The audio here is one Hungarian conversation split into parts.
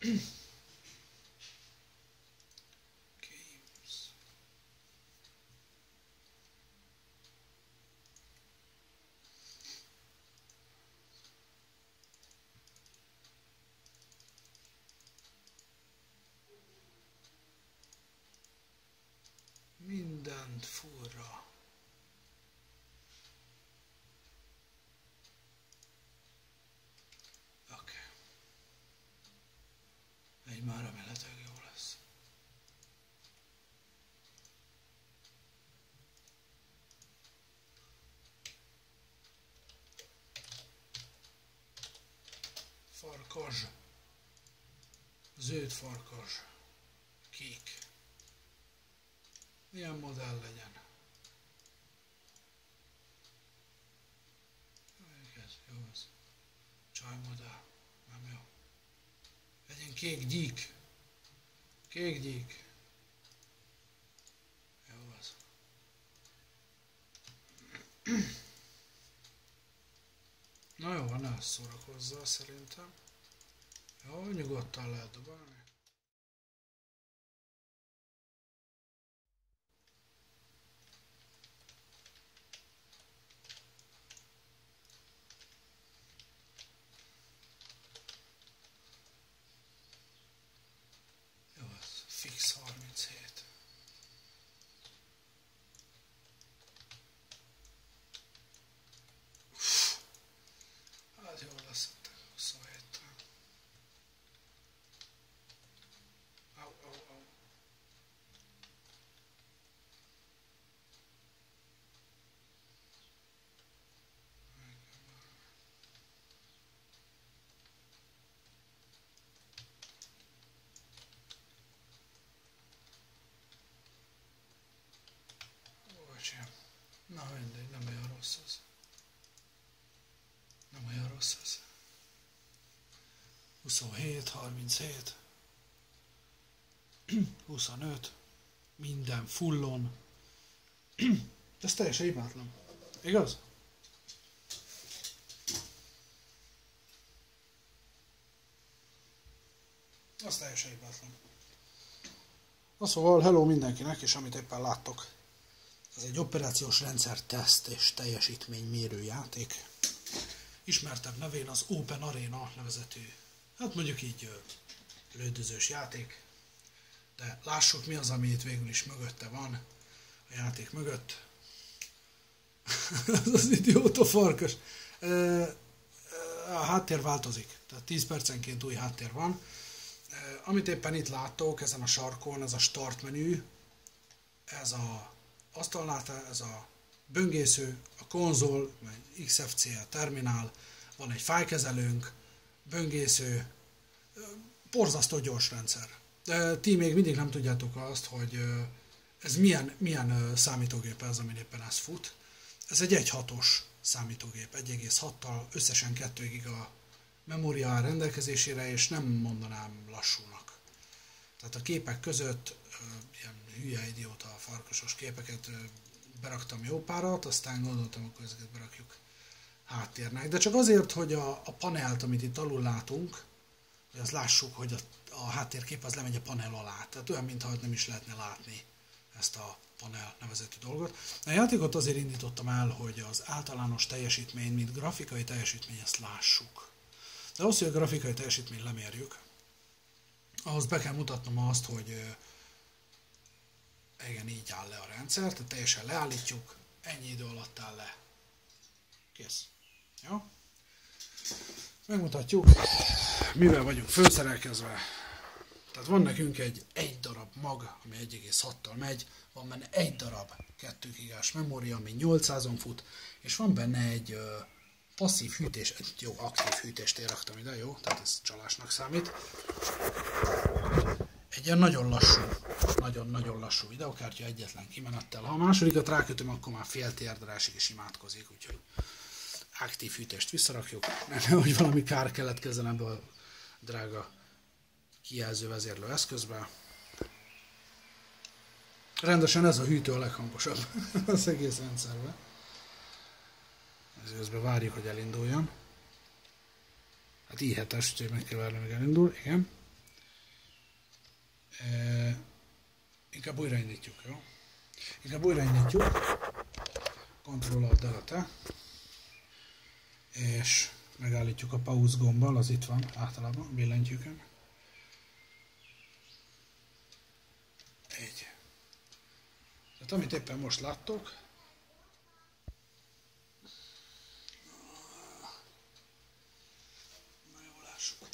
Mindent furra. Oké. Egy már remélhetőleg jó lesz. Farkas. Zöld farkas. Kék. Milyen modell legyen? Ez jó az. Csaj modell. Nem jó. Legyen kék gyík. Kék gyík. Jó az. Na jó, ne szórakozzál szerintem. Jó, nyugodtan lehet dobálni. Fix 37. Hát jól lesz a 27-tel. Au, au, au. Na mindegy, nem olyan rossz az. Nem olyan rossz az. 27, 37, 25, minden fullon. Ez teljesen hibátlan. Igaz? Az teljesen hibátlan. Na szóval, hello mindenkinek, és amit éppen láttok. Ez egy operációs rendszer teszt és teljesítménymérő játék. Ismertebb nevén az Open Arena nevezetű, hát mondjuk így lődözős játék. De lássuk mi az, ami itt végül is mögötte van, a játék mögött. Ez az idióta farkas. A háttér változik, tehát 10 percenként új háttér van. Amit éppen itt láttok, ezen a sarkon, ez a start menü, ez a asztalnál, ez a böngésző, a konzol, vagy XFC, a terminál, van egy fájlkezelőnk, böngésző, borzasztó gyors rendszer. De ti még mindig nem tudjátok azt, hogy ez milyen számítógép ez, amin éppen ez fut. Ez egy 1.6-os számítógép, 1.6-tal, összesen 2 giga memória áll rendelkezésére, és nem mondanám lassúnak. Tehát a képek között ilyen hülye idióta farkasos képeket beraktam jó párat, aztán gondoltam, akkor ezeket berakjuk háttérnek. De csak azért, hogy a panelt, amit itt alul látunk, hogy azt lássuk, hogy a háttérkép az lemegy a panel alá. Tehát olyan, mintha nem is lehetne látni ezt a panel nevezetű dolgot. A játékot azért indítottam el, hogy az általános teljesítmény, mint grafikai teljesítmény, ezt lássuk. De ahhoz, hogy a grafikai teljesítményt lemérjük, ahhoz be kell mutatnom azt, hogy igen, így áll le a rendszer, tehát teljesen leállítjuk, ennyi idő alatt áll le. Kész. Jó? Megmutatjuk, mivel vagyunk fölszerelkezve. Tehát van nekünk egy darab mag, ami 1.6-tal megy, van benne egy darab 2 gigás memória, ami 800-on fut, és van benne egy passzív hűtés, jó, aktív hűtést én raktam ide, jó? Tehát ez csalásnak számít. Egy ilyen nagyon lassú videokártya egyetlen kimenettel. Ha a másodikat rákötöm, akkor már fél térdrásig is imádkozik, úgyhogy aktív hűtést visszarakjuk. Nehogy valami kár keletkezzen ebből a drága kijelző vezérlő eszközbe. Rendesen ez a hűtő a leghangosabb az egész rendszerben. Ezért várjuk, hogy elinduljon. Hát i7-es, úgyhogy meg kell várni, hogy elindul, igen. Inkább újraindítjuk, jó? Inkább újraindítjuk. Ctrl-Alt-Delete. És megállítjuk a pause gombbal, az itt van általában, billentyűkön. Így. Tehát amit éppen most láttok, na jól lássuk.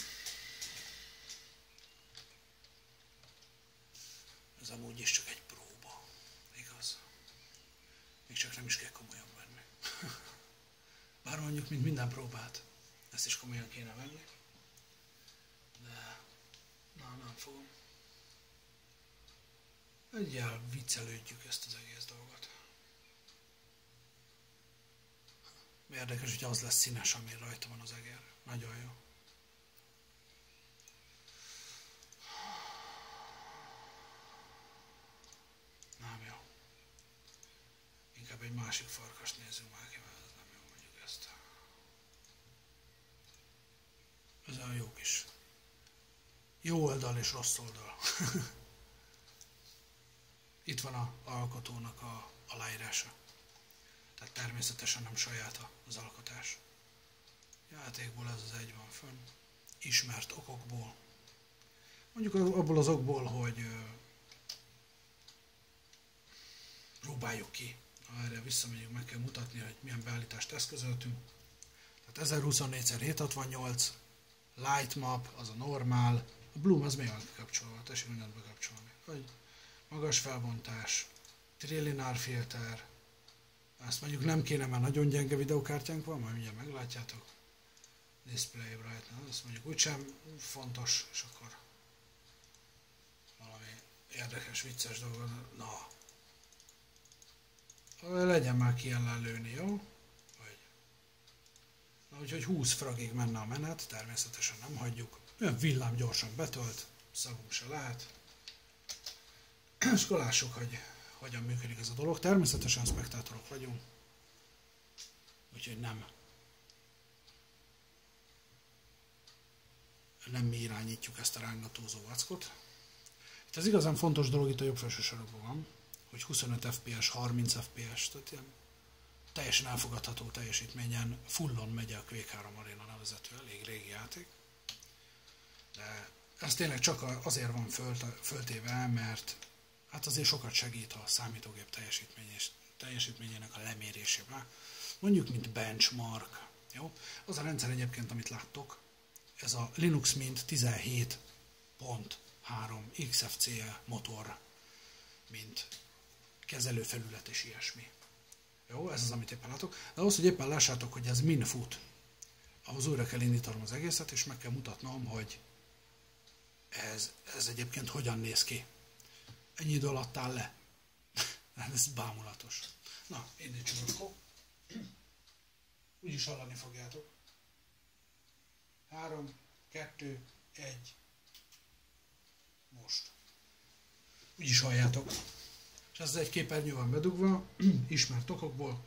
Ez amúgy is csak egy próba, igaz? Még csak nem is kell komolyan venni. Bár mondjuk, mint minden próbát, ezt is komolyan kéne venni. De, nem fogom. Egyel viccelődjük ezt az egész dolgot. Érdekes, hogy az lesz színes, ami rajta van az eger. Nagyon jó. Nem jó. Inkább egy másik farkast nézzünk már ki, mert ez nem jó, mondjuk ezt. Ez olyan jó kis. Jó oldal és rossz oldal. Itt van az alkotónak a aláírása. Tehát természetesen nem saját az alkotás. Játékból ez az egy van fönn. Ismert okokból. Mondjuk abból az okból, hogy próbáljuk ki. Erre visszamegyünk, meg kell mutatni, hogy milyen beállítást eszközöltünk. Tehát 1024x768, Light Map, az a normál. A Bloom az mi van kikapcsolva? Tessék mindent bekapcsolni. Hogy magas felbontás, Trillinar filter, ezt mondjuk nem kéne, mert nagyon gyenge videokártyánk van, majd mindjárt meglátjátok. Display brightness, ezt mondjuk úgysem fontos, és akkor valami érdekes, vicces dolog. Na, legyen már ki ellen lőni, jó? Na, úgyhogy 20 fragig menne a menet, természetesen nem hagyjuk. Olyan villám gyorsan betölt, szagunk se lehet. És akkor lássuk, hogy hogyan működik ez a dolog. Természetesen spektátorok vagyunk, úgyhogy nem mi irányítjuk ezt a rángatózó vackot. Itt az igazán fontos dolog itt a jobb felső sarokban van, hogy 25 fps, 30 fps, tehát ilyen teljesen elfogadható teljesítményen fullon megy a Quake 3 Arena nevezetű, elég régi játék. De ez tényleg csak azért van föltéve, mert hát azért sokat segít a számítógép teljesítményének a lemérésében. Mondjuk, mint benchmark. Jó? Az a rendszer egyébként, amit láttok, ez a Linux Mint 17.3 XFCE motor, mint kezelőfelület és ilyesmi. Jó, ez az, amit éppen látok. De ahhoz, hogy éppen lássátok, hogy ez min fut, ahhoz újra kell indítanom az egészet, és meg kell mutatnom, hogy ez egyébként hogyan néz ki. Ennyi idő alatt áll le. Ez bámulatos. Na, indítsuk akkor. Úgyis hallani fogjátok. 3, 2, 1. Most. Úgyis halljátok. És ez egy képernyő van bedugva, ismert okokból.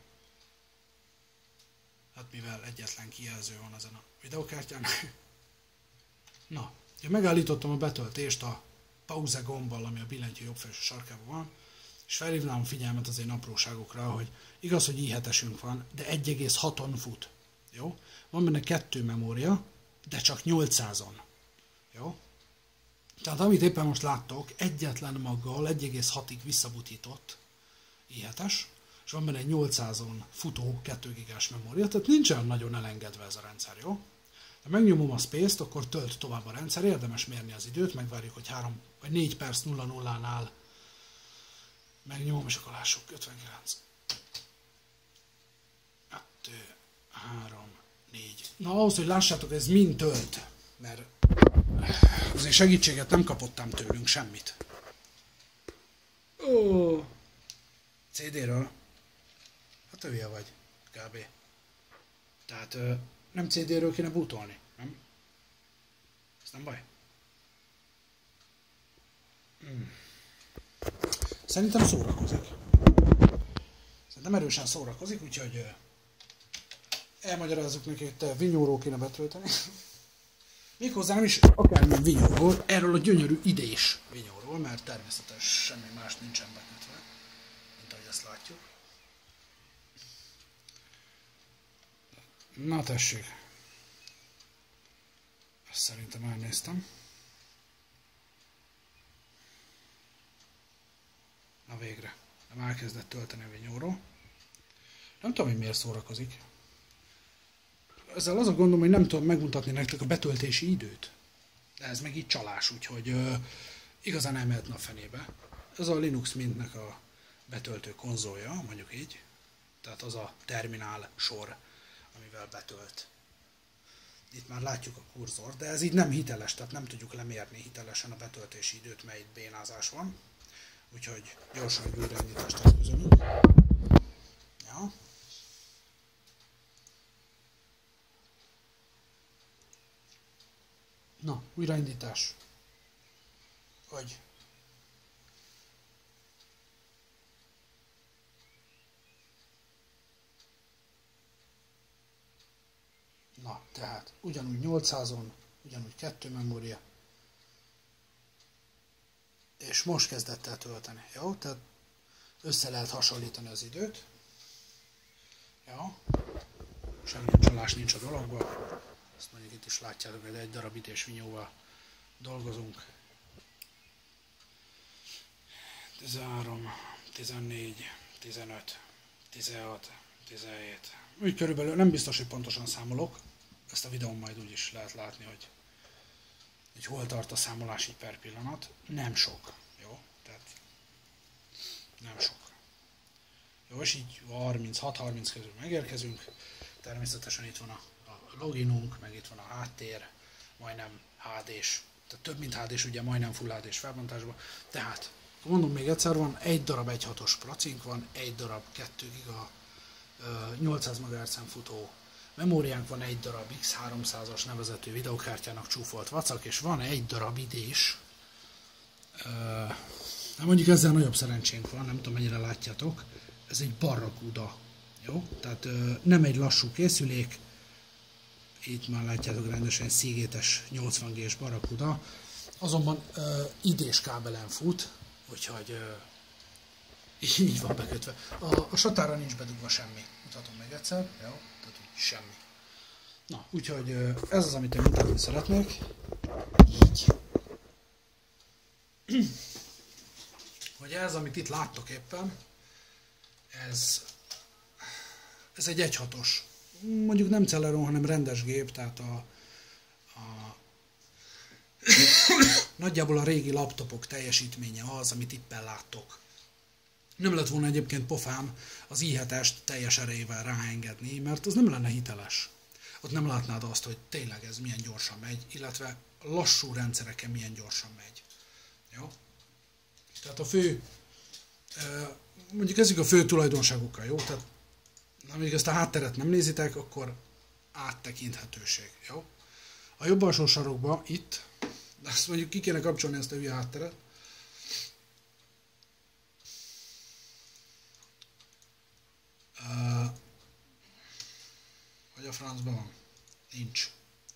Hát mivel egyetlen kijelző van ezen a videokártyán. Na, megállítottam a betöltést a pause gombbal, ami a billentyű jobb felső sarkában van, és felhívnám a figyelmet az én apróságokra, hogy igaz, hogy i7-esünk van, de 1,6-on fut. Jó? Van benne 2 memória, de csak 800-on. Jó? Tehát amit éppen most láttok, egyetlen maggal 1,6-ig visszabutított i7-es, és van benne egy 800-on futó 2 gigás memória, tehát nincsen nagyon elengedve ez a rendszer, jó? Ha megnyomom a Space-t, akkor tölt tovább a rendszer, érdemes mérni az időt, megvárjuk, hogy 3 vagy 4 perc 00-nál megnyomom, és akkor lássuk, 59. 2, 3, 4. Na ahhoz, hogy lássátok, ez mind tölt, mert azért segítséget nem kapottam tőlünk semmit. Ó, CD-ről? Hát hülye vagy, kb. Tehát nem CD-ről kéne bootolni, nem? Ez nem baj. Szerintem szórakozik. Szerintem erősen szórakozik, úgyhogy elmagyarázzuk neki, hogy te vinyóról kéne betölteni. Méghozzá nem is akármilyen vinyóról, erről a gyönyörű idés mert természetes semmi más nincsen bekötve, mint ahogy ezt látjuk. Na tessék, ezt szerintem elnéztem. Na végre, nem elkezdett tölteni a vinyóról. Nem tudom, hogy miért szórakozik. Ezzel az a gondom, hogy nem tudom megmutatni nektek a betöltési időt. De ez meg így csalás, úgyhogy igazán nem mehetne a fenébe. Ez a Linux Mintnek a betöltő konzolja, mondjuk így. Tehát az a terminál sor, amivel betölt. Itt már látjuk a kurzort, de ez így nem hiteles, tehát nem tudjuk lemérni hitelesen a betöltési időt, mely itt bénázás van. Úgyhogy gyorsan egy újraindítást eszközölünk. Ja. Na, újraindítás. Hogy? Na, tehát ugyanúgy 800-on, ugyanúgy 2 memória. És most kezdett el tölteni. Jó? Tehát össze lehet hasonlítani az időt. Jó? Semmilyen csalás nincs a dologban. Ezt mondjuk itt is látjátok, hogy egy darab ütésvinyóval dolgozunk. 13, 14, 15, 16, 17. Úgy körülbelül nem biztos, hogy pontosan számolok. Ezt a videón majd úgy is lehet látni, hogy hol tart a számolás így per pillanat. Nem sok. Jó? Tehát nem sok. Jó, és így 36-30 közül megérkezünk. Természetesen itt van a loginunk, meg itt van a háttér, majdnem HD-s, tehát több mint HD-s, ugye majdnem Full HD-s felbontásban. Tehát, mondom még egyszer, van egy darab 1.6-os procink, van egy darab 2 giga 800 MHz-en futó memóriánk, van egy darab X300-as nevezetű videokártyának csúfolt vacak, és van egy darab idés. Mondjuk ezzel nagyobb szerencsénk van, nem tudom mennyire látjátok, ez egy Barracuda. Jó? Tehát nem egy lassú készülék, itt már látjátok rendesen szígétes 80G-s Barracuda, azonban idés kábelen fut, úgyhogy így van bekötve. A satára nincs bedugva semmi, mutatom meg egyszer, jó? Tehát úgy semmi. Na, úgyhogy ez az, amit én mutatni szeretnék, így. Hogy ez, amit itt láttok éppen, ez egy 1.6-os. Mondjuk nem Celeron, hanem rendes gép, tehát nagyjából a régi laptopok teljesítménye az, amit éppen láttok. Nem lett volna egyébként pofám az i7-est teljes erejével ráengedni, mert az nem lenne hiteles. Ott nem látnád azt, hogy tényleg ez milyen gyorsan megy, illetve lassú rendszereken milyen gyorsan megy. Jó? Tehát a fő, mondjuk kezdjük a fő tulajdonságokkal, jó? Tehát amíg ezt a hátteret nem nézitek, akkor áttekinthetőség, jó? A jobb alsó sarokba itt, de azt mondjuk ki kéne kapcsolni ezt a hülye hátteret. Hogy a francban van? Nincs.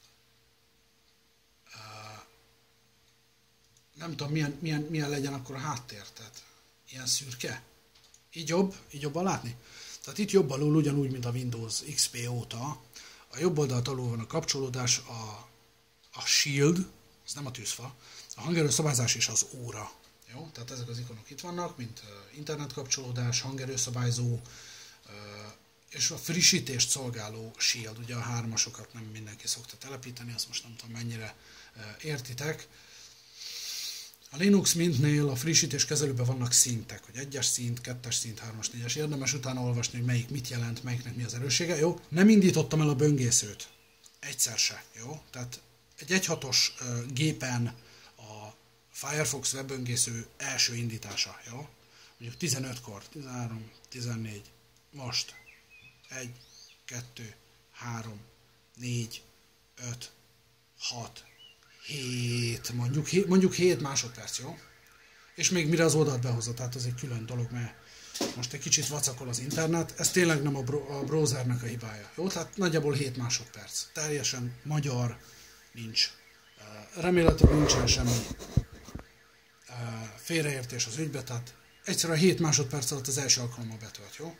Nem tudom, milyen legyen akkor a háttér, tehát ilyen szürke. Így jobban látni? Tehát itt jobb alul, ugyanúgy, mint a Windows XP óta, a jobb oldalt alul van a kapcsolódás, a Shield, ez nem a tűzfa, a hangerőszabályzás és az óra. Jó? Tehát ezek az ikonok itt vannak, mint internetkapcsolódás, hangerőszabályzó, és a frissítést szolgáló Shield, ugye a 3-asokat nem mindenki szokta telepíteni, azt most nem tudom mennyire értitek. A Linux Mintnél a frissítés kezelőben vannak szintek, hogy 1-es szint, 2-es szint, 3-as, 4-es. Érdemes utána olvasni, hogy melyik mit jelent, melyiknek mi az erőssége. Jó? Nem indítottam el a böngészőt. Egyszer se. Jó? Tehát egy 1.6-os gépen a Firefox webböngésző első indítása. Jó? Mondjuk 15-kor, 13, 14, most 1, 2, 3, 4, 5, 6, 7, mondjuk 7 másodperc, jó? És még mire az oldalt behozza, tehát ez egy külön dolog, mert most egy kicsit vacakol az internet, ez tényleg nem a browsernek a hibája, jó? Tehát nagyjából 7 másodperc, teljesen magyar, nincs. Remélhetőleg nincsen semmi félreértés az ügybe, tehát egyszerűen 7 másodperc alatt az első alkalommal betölt, jó?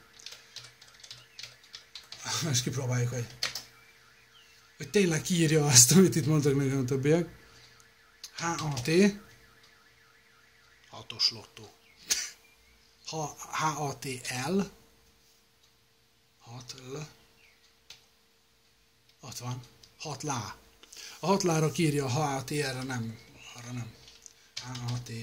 Most kipróbáljuk, hogy tényleg kiírja azt, amit itt mondtak még a többiek. HAT 6-os lottó. HATL 6L 60 6 lá. A 6 lára kiírja a HAT-re nem, arra nem. HATL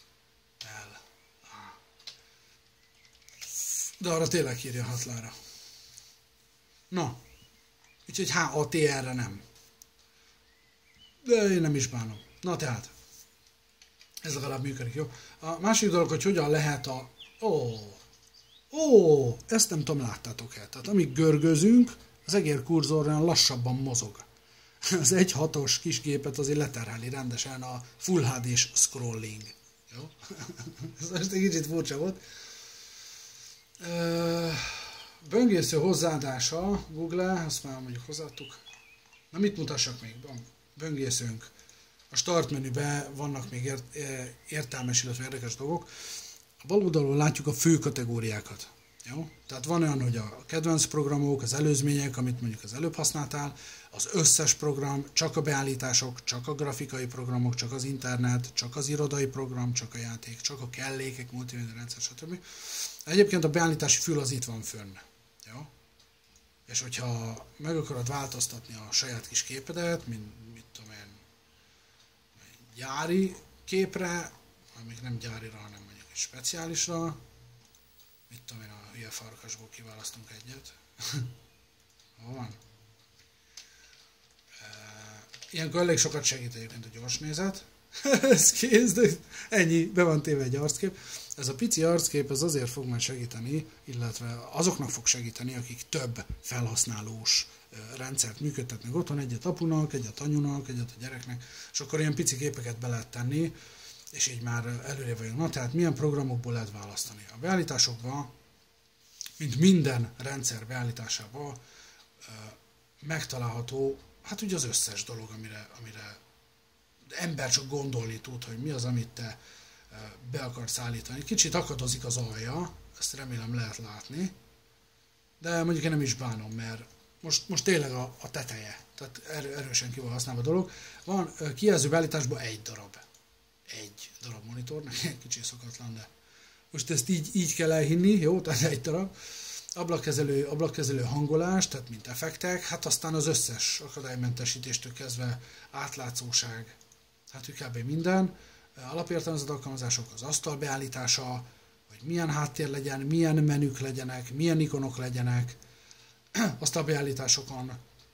de arra tényleg írja 6 lára. Na, úgyhogy HATR-re nem. De én nem is bánom. Na tehát, ez legalább működik, jó? A másik dolog, hogy hogyan lehet a... Ezt nem tudom, láttátok-e? Tehát amíg görgözünk, az egér kurzor olyan lassabban mozog. Az 1.6-os kis gépet azért leterheli rendesen a Full HD-s scrolling. Jó? Ez most egy kicsit furcsa volt. Böngésző hozzáadása, Google, azt már mondjuk hozzáadtuk. Na mit mutassak még? Böngészőnk. A start menüben vannak még értelmes, illetve érdekes dolgok. A bal oldalon látjuk a fő kategóriákat. Jó? Tehát van olyan, hogy a kedvenc programok, az előzmények, amit mondjuk az előbb használtál, az összes program, csak a beállítások, csak a grafikai programok, csak az internet, csak az irodai program, csak a játék, csak a kellékek, multimédia rendszer, stb. Egyébként a beállítási fül az itt van fönn. Jó? És hogyha meg akarod változtatni a saját kis képedet, mint mit tudom én, gyári képre, még nem gyárira, hanem mondjuk egy speciálisra, mit tudom én, a hülye farkasból kiválasztunk egyet. Hol van? Ilyenkor elég sokat segít egyébként a gyorsnézet. Ez kész, de ennyi, be van téve egy arckép. Ez a pici arckép ez azért fog majd segíteni, illetve azoknak fog segíteni, akik több felhasználós rendszert működtetnek otthon, egyet apunak, egyet anyunak, egyet a gyereknek, és akkor ilyen pici képeket be lehet tenni, és így már előre vagyunk. Na, tehát milyen programokból lehet választani? A beállításokban, mint minden rendszer beállításában megtalálható, hát ugye az összes dolog, amire ember csak gondolni tud, hogy mi az, amit te be akarsz állítani. Kicsit akadozik az alja, ezt remélem lehet látni, de mondjuk én nem is bánom, mert most tényleg a teteje, tehát erősen ki van használva a dolog. Van kijelző beállításban egy darab monitor, kicsit szokatlan, de most ezt így kell elhinni, jó, tehát egy darab. Ablakkezelő hangolás, tehát mint effektek, hát aztán az összes akadálymentesítéstől kezdve átlátszóság, hát kb. Minden. Alapértelmezett alkalmazások, az asztal beállítása, hogy milyen háttér legyen, milyen menük legyenek, milyen ikonok legyenek, asztalbeállításokon.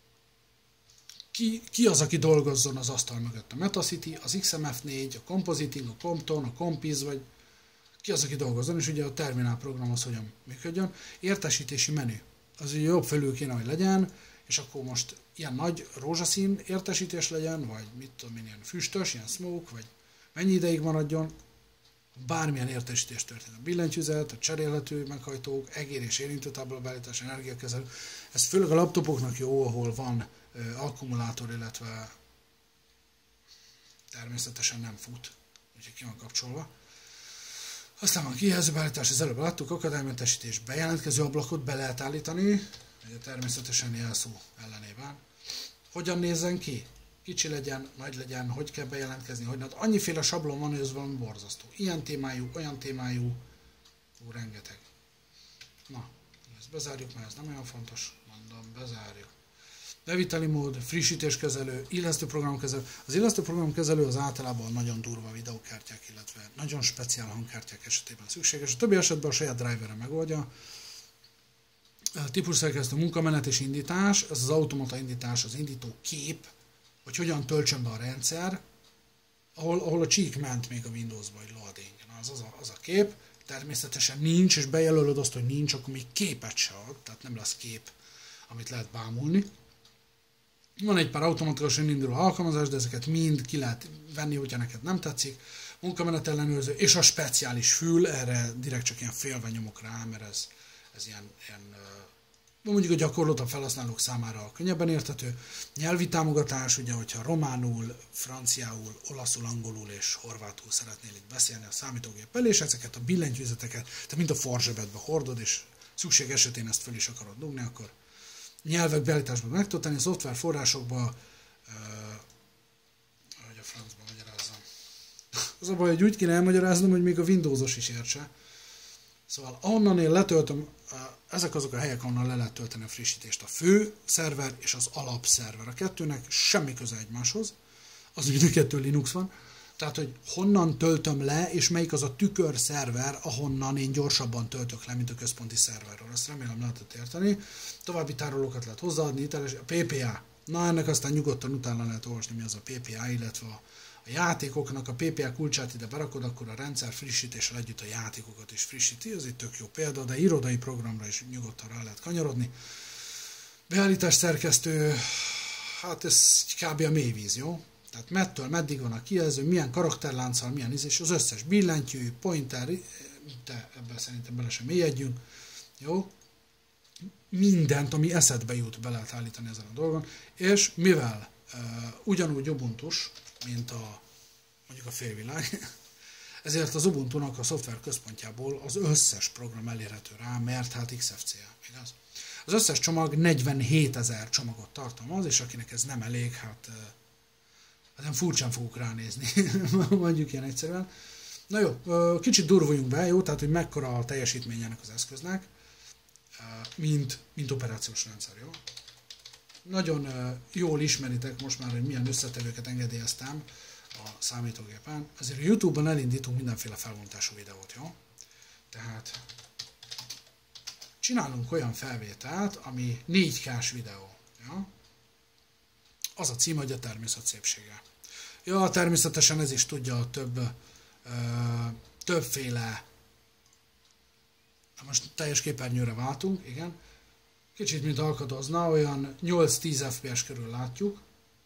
Ki az, aki dolgozzon az asztal mögött? A Metacity, az XMF4, a Compositing, a Compton, a Compiz, vagy ki az, aki dolgozzon, és ugye a terminál program az hogyan működjön. Értesítési menü. Az ugye jobb felül kéne, hogy legyen, és akkor most ilyen nagy rózsaszín értesítés legyen, vagy mit tudom én, ilyen füstös, ilyen smoke, vagy mennyi ideig maradjon, bármilyen értesítés történik. A billentyűzet, a cserélhető meghajtók, egér és érintőtábla beállítás, energiakezelő. Ez főleg a laptopoknak jó, ahol van akkumulátor, illetve természetesen nem fut, úgyhogy ki van kapcsolva. Aztán van kijelző beállítás, az előbb láttuk, akadálymentesítés, bejelentkező ablakot be lehet állítani, ugye természetesen jelszó ellenében. Hogyan nézzen ki? Kicsi legyen, nagy legyen, hogy kell bejelentkezni, hogy annyiféle sablon van, hogy ez valami borzasztó. Ilyen témájú, olyan témájú, rengeteg. Na, ezt bezárjuk, mert ez nem olyan fontos, mondom, bezárjuk. Beviteli mód, frissítéskezelő, illesztőprogramkezelő. Az illesztőprogramkezelő az általában nagyon durva videókártyák, illetve nagyon speciál hangkártyák esetében szükséges. A többi esetben a saját driverre megoldja. Típusszerkesztő munkamenet és indítás, ez az automata indítás, az indító kép, hogy hogyan töltsön be a rendszer, ahol a csík ment még a Windowsba, hogy loading. Na, az a kép, természetesen nincs, és bejelölöd azt, hogy nincs, akkor még képet se ad, tehát nem lesz kép, amit lehet bámulni. Van egy pár automatikusan induló alkalmazás, de ezeket mind ki lehet venni, hogyha neked nem tetszik. Munkamenet ellenőrző, és a speciális fül, erre direkt csak ilyen félve nyomok rá, mert ez ilyen mondjuk a gyakorlótabb felhasználók számára könnyebben érthető. Nyelvi támogatás, ugye, hogyha románul, franciául, olaszul, angolul és horvátul szeretnél itt beszélni a számítógéppel, és ezeket a billentyűzeteket, te mint a farzsebedbe hordod, és szükség esetén ezt föl is akarod dugni, akkor nyelvek beállításban meg tudod tenni, a szoftverforrásokba, ahogy a francban magyarázzam. Az a baj, hogy úgy kéne elmagyaráznom, hogy még a Windowsos is értse. Szóval ahonnan én letöltöm, ezek azok a helyek, ahonnan le lehet tölteni a frissítést. A fő szerver és az alapszerver. A kettőnek semmi köze egymáshoz, az mind a kettő Linux van. Tehát, hogy honnan töltöm le, és melyik az a tükör szerver, ahonnan én gyorsabban töltök le, mint a központi szerverről. Ezt remélem lehetett érteni. További tárolókat lehet hozzáadni, a PPA. Na, ennek aztán nyugodtan utána lehet olvasni, mi az a PPA, illetve a játékoknak a PPA kulcsát ide berakod, akkor a rendszer frissítéssel együtt a játékokat is frissíti. Ez egy tök jó példa, de irodai programra is nyugodtan rá lehet kanyarodni. Beállítás szerkesztő, hát ez kb. A mélyvíz, jó? Tehát mettől meddig van a kijelző, milyen karakterlánccal, milyen és az összes billentyű, pointer, de ebben szerintem bele sem mélyedjünk, jó? Mindent, ami eszedbe jut, be lehet állítani ezen a dolgon, és mivel ugyanúgy Ubuntu-s, mint mondjuk a félvilág, ezért az Ubuntu-nak a szoftver központjából az összes program elérhető rá, mert hát XFCE, igaz? Az összes csomag 47 000 csomagot tartalmaz, és akinek ez nem elég, hát nem furcsán fogok ránézni, mondjuk ilyen egyszerűen. Na jó, kicsit durvuljunk be, jó? Tehát, hogy mekkora a teljesítmény ennek az eszköznek, mint operációs rendszer, jó? Nagyon jól ismeritek most már, hogy milyen összetevőket engedélyeztem a számítógépen. Azért a YouTube-ban elindítunk mindenféle felbontású videót, jó? Tehát csinálunk olyan felvételt, ami 4K-s videó, jó? Az a cím, hogy a természet szépsége. Ja, természetesen ez is tudja többféle. Most teljes képernyőre váltunk, igen. Kicsit, mint alkadozna, olyan 8-10 FPS körül látjuk.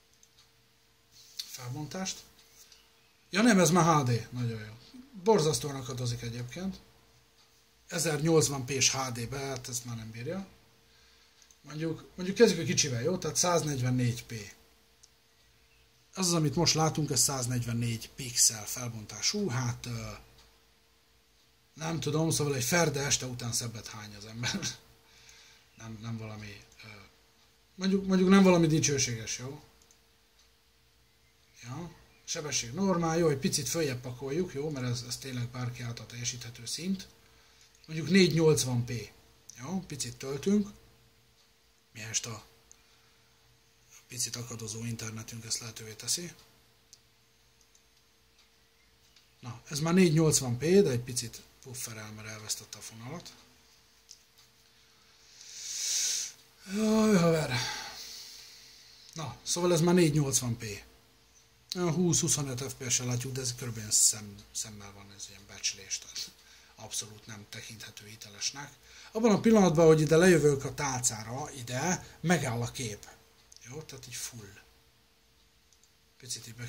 Felbontást. Ja nem, ez már HD. Nagyon jó. Borzasztóan akadozik egyébként. 1080p-s HD-be, hát ezt már nem bírja. Mondjuk kezdjük a kicsivel, jó? Tehát 144p. Az, amit most látunk, ez 144 pixel felbontású, hát nem tudom, szóval egy ferde este után szebbet hány az ember. Nem valami, mondjuk nem valami dicsőséges, jó? Ja, sebesség normál, jó, egy picit följebb pakoljuk, jó, mert ez tényleg bárki által teljesíthető szint. Mondjuk 480p, jó, picit töltünk, miért a picit akadozó internetünk ezt lehetővé teszi. Na, ez már 480p, de egy picit pufferel, mert elvesztette a fonalat. Jaj, haver. Na, szóval ez már 480p. 20-25 FPS-el látjuk, de ez kb. Szemmel van, ez ilyen becslés, tehát abszolút nem tekinthető hitelesnek. Abban a pillanatban, hogy ide lejövök a tálcára, ide megáll a kép. Jó, tehát így full. Picit így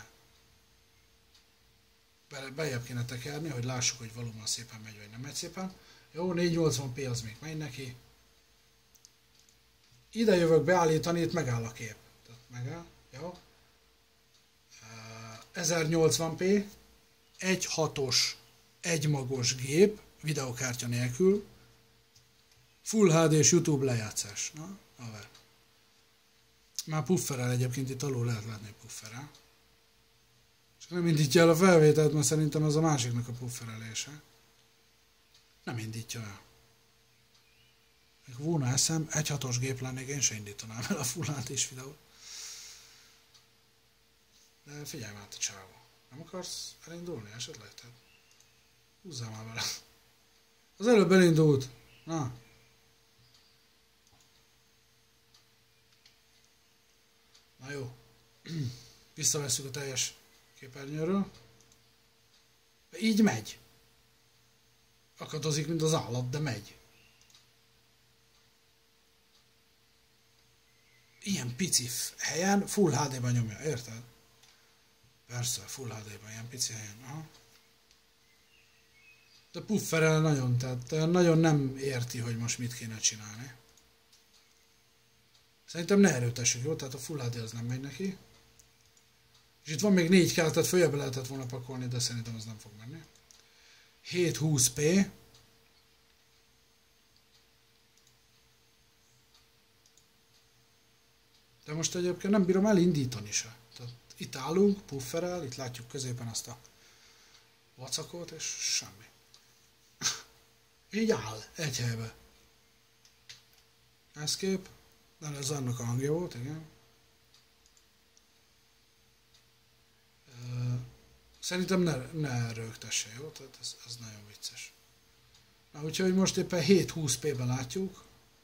bejebb kéne tekerni, hogy lássuk, hogy valóban szépen megy, vagy nem megy szépen. Jó, 480p az még megy neki. Ide jövök beállítani, itt megáll a kép. Tehát megáll, jó. 1080p, 1.6-os, egymagos gép, videokártya nélkül, Full HD és YouTube lejátszás. Na, haver. Már pufferel egyébként, itt alul lehet látni, hogy pufferel. Csak nem indítja el a felvételt, mert szerintem az a másiknak a pufferelése. Nem indítja el. Még volna eszem, 1.6-os gép lennék, én se indítanám el a Full HD-s videót. De figyelj már, te csávó. Nem akarsz elindulni esetleg? Tehát húzzál már vele. Az előbb elindult. Na. Na jó. Visszavesszük a teljes képernyőről. Így megy. Akadozik, mint az állat, de megy. Ilyen pici helyen Full HD-ben nyomja, érted? Persze, Full HD-ben, ilyen pici helyen. Aha. De pufferel nagyon, tehát nagyon nem érti, hogy most mit kéne csinálni. Szerintem ne erőtessük, jó? Tehát a Full HD az nem megy neki. És itt van még 4 kell, tehát följebb lehetett volna pakolni, de szerintem az nem fog menni. 720p. De most egyébként nem bírom elindítani se. Tehát itt állunk, pufferel, itt látjuk középen azt a vacakot, és semmi. Így áll, egy helybe. Escape. De ez annak a hangja volt, igen. Szerintem ne rögtesse, jó? Tehát ez nagyon vicces. Na, úgyhogy most éppen 720p-ben látjuk.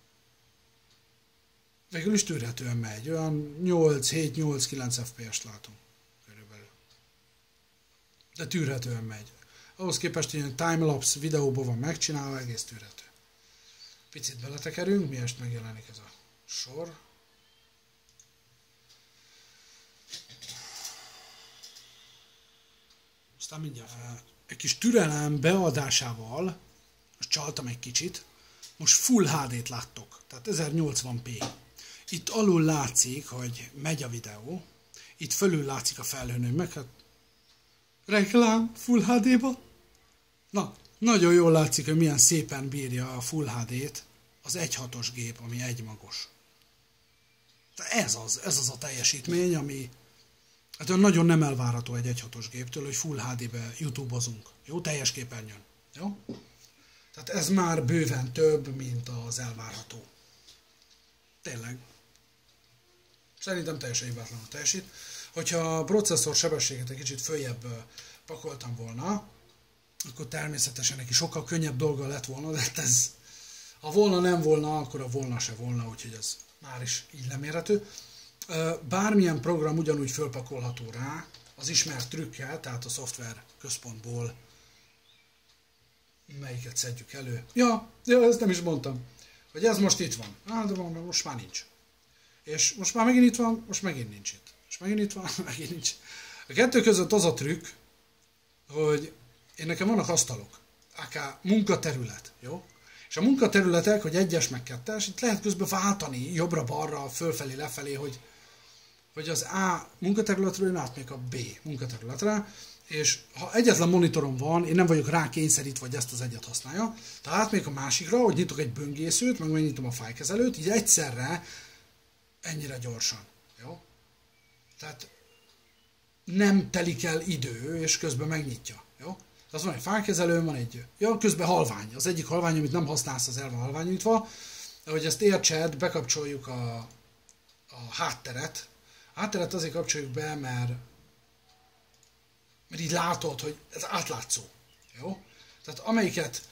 Végül is tűrhetően megy, olyan 7-8-9 FPS-t látunk körülbelül. De tűrhetően megy. Ahhoz képest, hogy ilyen timelapse videóban van megcsinálva, egész tűrhető. Picit beletekerünk, miért megjelenik ez a sor. Aztán mindjárt egy kis türelem beadásával, most csaltam egy kicsit, most Full HD-t láttok, tehát 1080p. Itt alul látszik, hogy megy a videó, itt fölül látszik a felhőnő, meg hát reklám Full HD-ba. Na, nagyon jól látszik, hogy milyen szépen bírja a Full HD-t az 1.6-os gép, ami egymagos. Ez az a teljesítmény, ami hát nagyon nem elvárható egy 1.6-os géptől, hogy Full HD-be YouTube-ozunk. Jó, teljes képernyőn. Jó? Tehát ez már bőven több, mint az elvárható. Tényleg. Szerintem teljesen hibátlanul teljesít. Hogyha a processzor sebességet egy kicsit följebb pakoltam volna, akkor természetesen neki sokkal könnyebb dolga lett volna, de ez, ha volna nem volna, akkor a volna se volna, úgyhogy ez már is így lemérhető. Bármilyen program ugyanúgy fölpakolható rá, az ismert trükkel, tehát a szoftver központból melyiket szedjük elő. Ja, ezt nem is mondtam, hogy ez most itt van. De most már nincs. És most már megint itt van, most megint nincs itt. És megint itt van, megint nincs. A kettő között az a trükk, hogy nekem vannak asztalok, aka munkaterület, jó? És a munkaterületek, hogy 1-es meg 2-es, itt lehet közben váltani jobbra-balra, fölfelé, lefelé, hogy az A munkaterületről én átmegyek a B munkaterületre, és ha egyetlen monitorom van, én nem vagyok rá kényszerítve, hogy ezt az egyet használja, tehát átmegyek a másikra, hogy nyitok egy böngészőt, meg megnyitom a fájlkezelőt, így egyszerre ennyire gyorsan, jó? Tehát nem telik el idő, és közben megnyitja, jó? Az van egy fájlkezelő, van egy, közben halvány. Az egyik halvány, amit nem használsz, az el van halványítva. De hogy ezt értsed, bekapcsoljuk a hátteret. A hátteret azért kapcsoljuk be, mert így látod, hogy ez átlátszó. Jó? Tehát amelyiket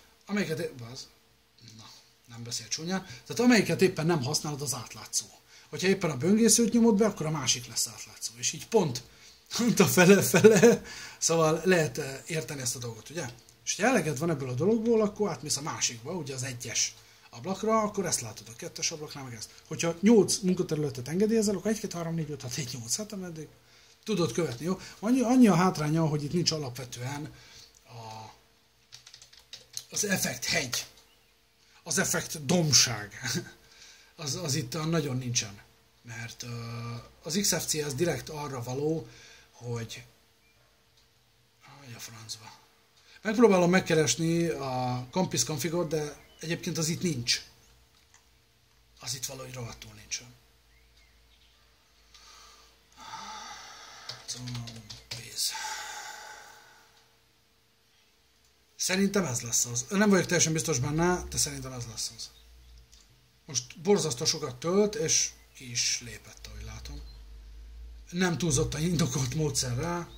nem beszél csúnyán. Tehát amelyiket éppen nem használod, az átlátszó. Hogyha éppen a böngészőt nyomod be, akkor a másik lesz átlátszó. És így pont a fele-fele, szóval lehet érteni ezt a dolgot, ugye? És ha eleged van ebből a dologból, akkor átmész a másikba, ugye az 1-es ablakra, akkor ezt látod a 2-es ablaknál, meg ezt. Hogyha 8 munkaterületet engedélyezel, akkor 1, 2, 3, 4, 5, 6, 7, 8, hát ameddig tudod követni, jó? Annyi a hátránya, hogy itt nincs alapvetően az effekt hegy, az effekt domság, az itt nagyon nincsen. Mert az XFC az direkt arra való, hogy a francba. Megpróbálom megkeresni a Campus Configot, de egyébként az itt nincs. Az itt valahogy rohadtul nincsen. Szerintem ez lesz az. Nem vagyok teljesen biztos benne, de szerintem ez lesz az. Most borzasztó sokat tölt, és ki is lépett, ahogy látom. Nem túlzottan indokolt módszerrel.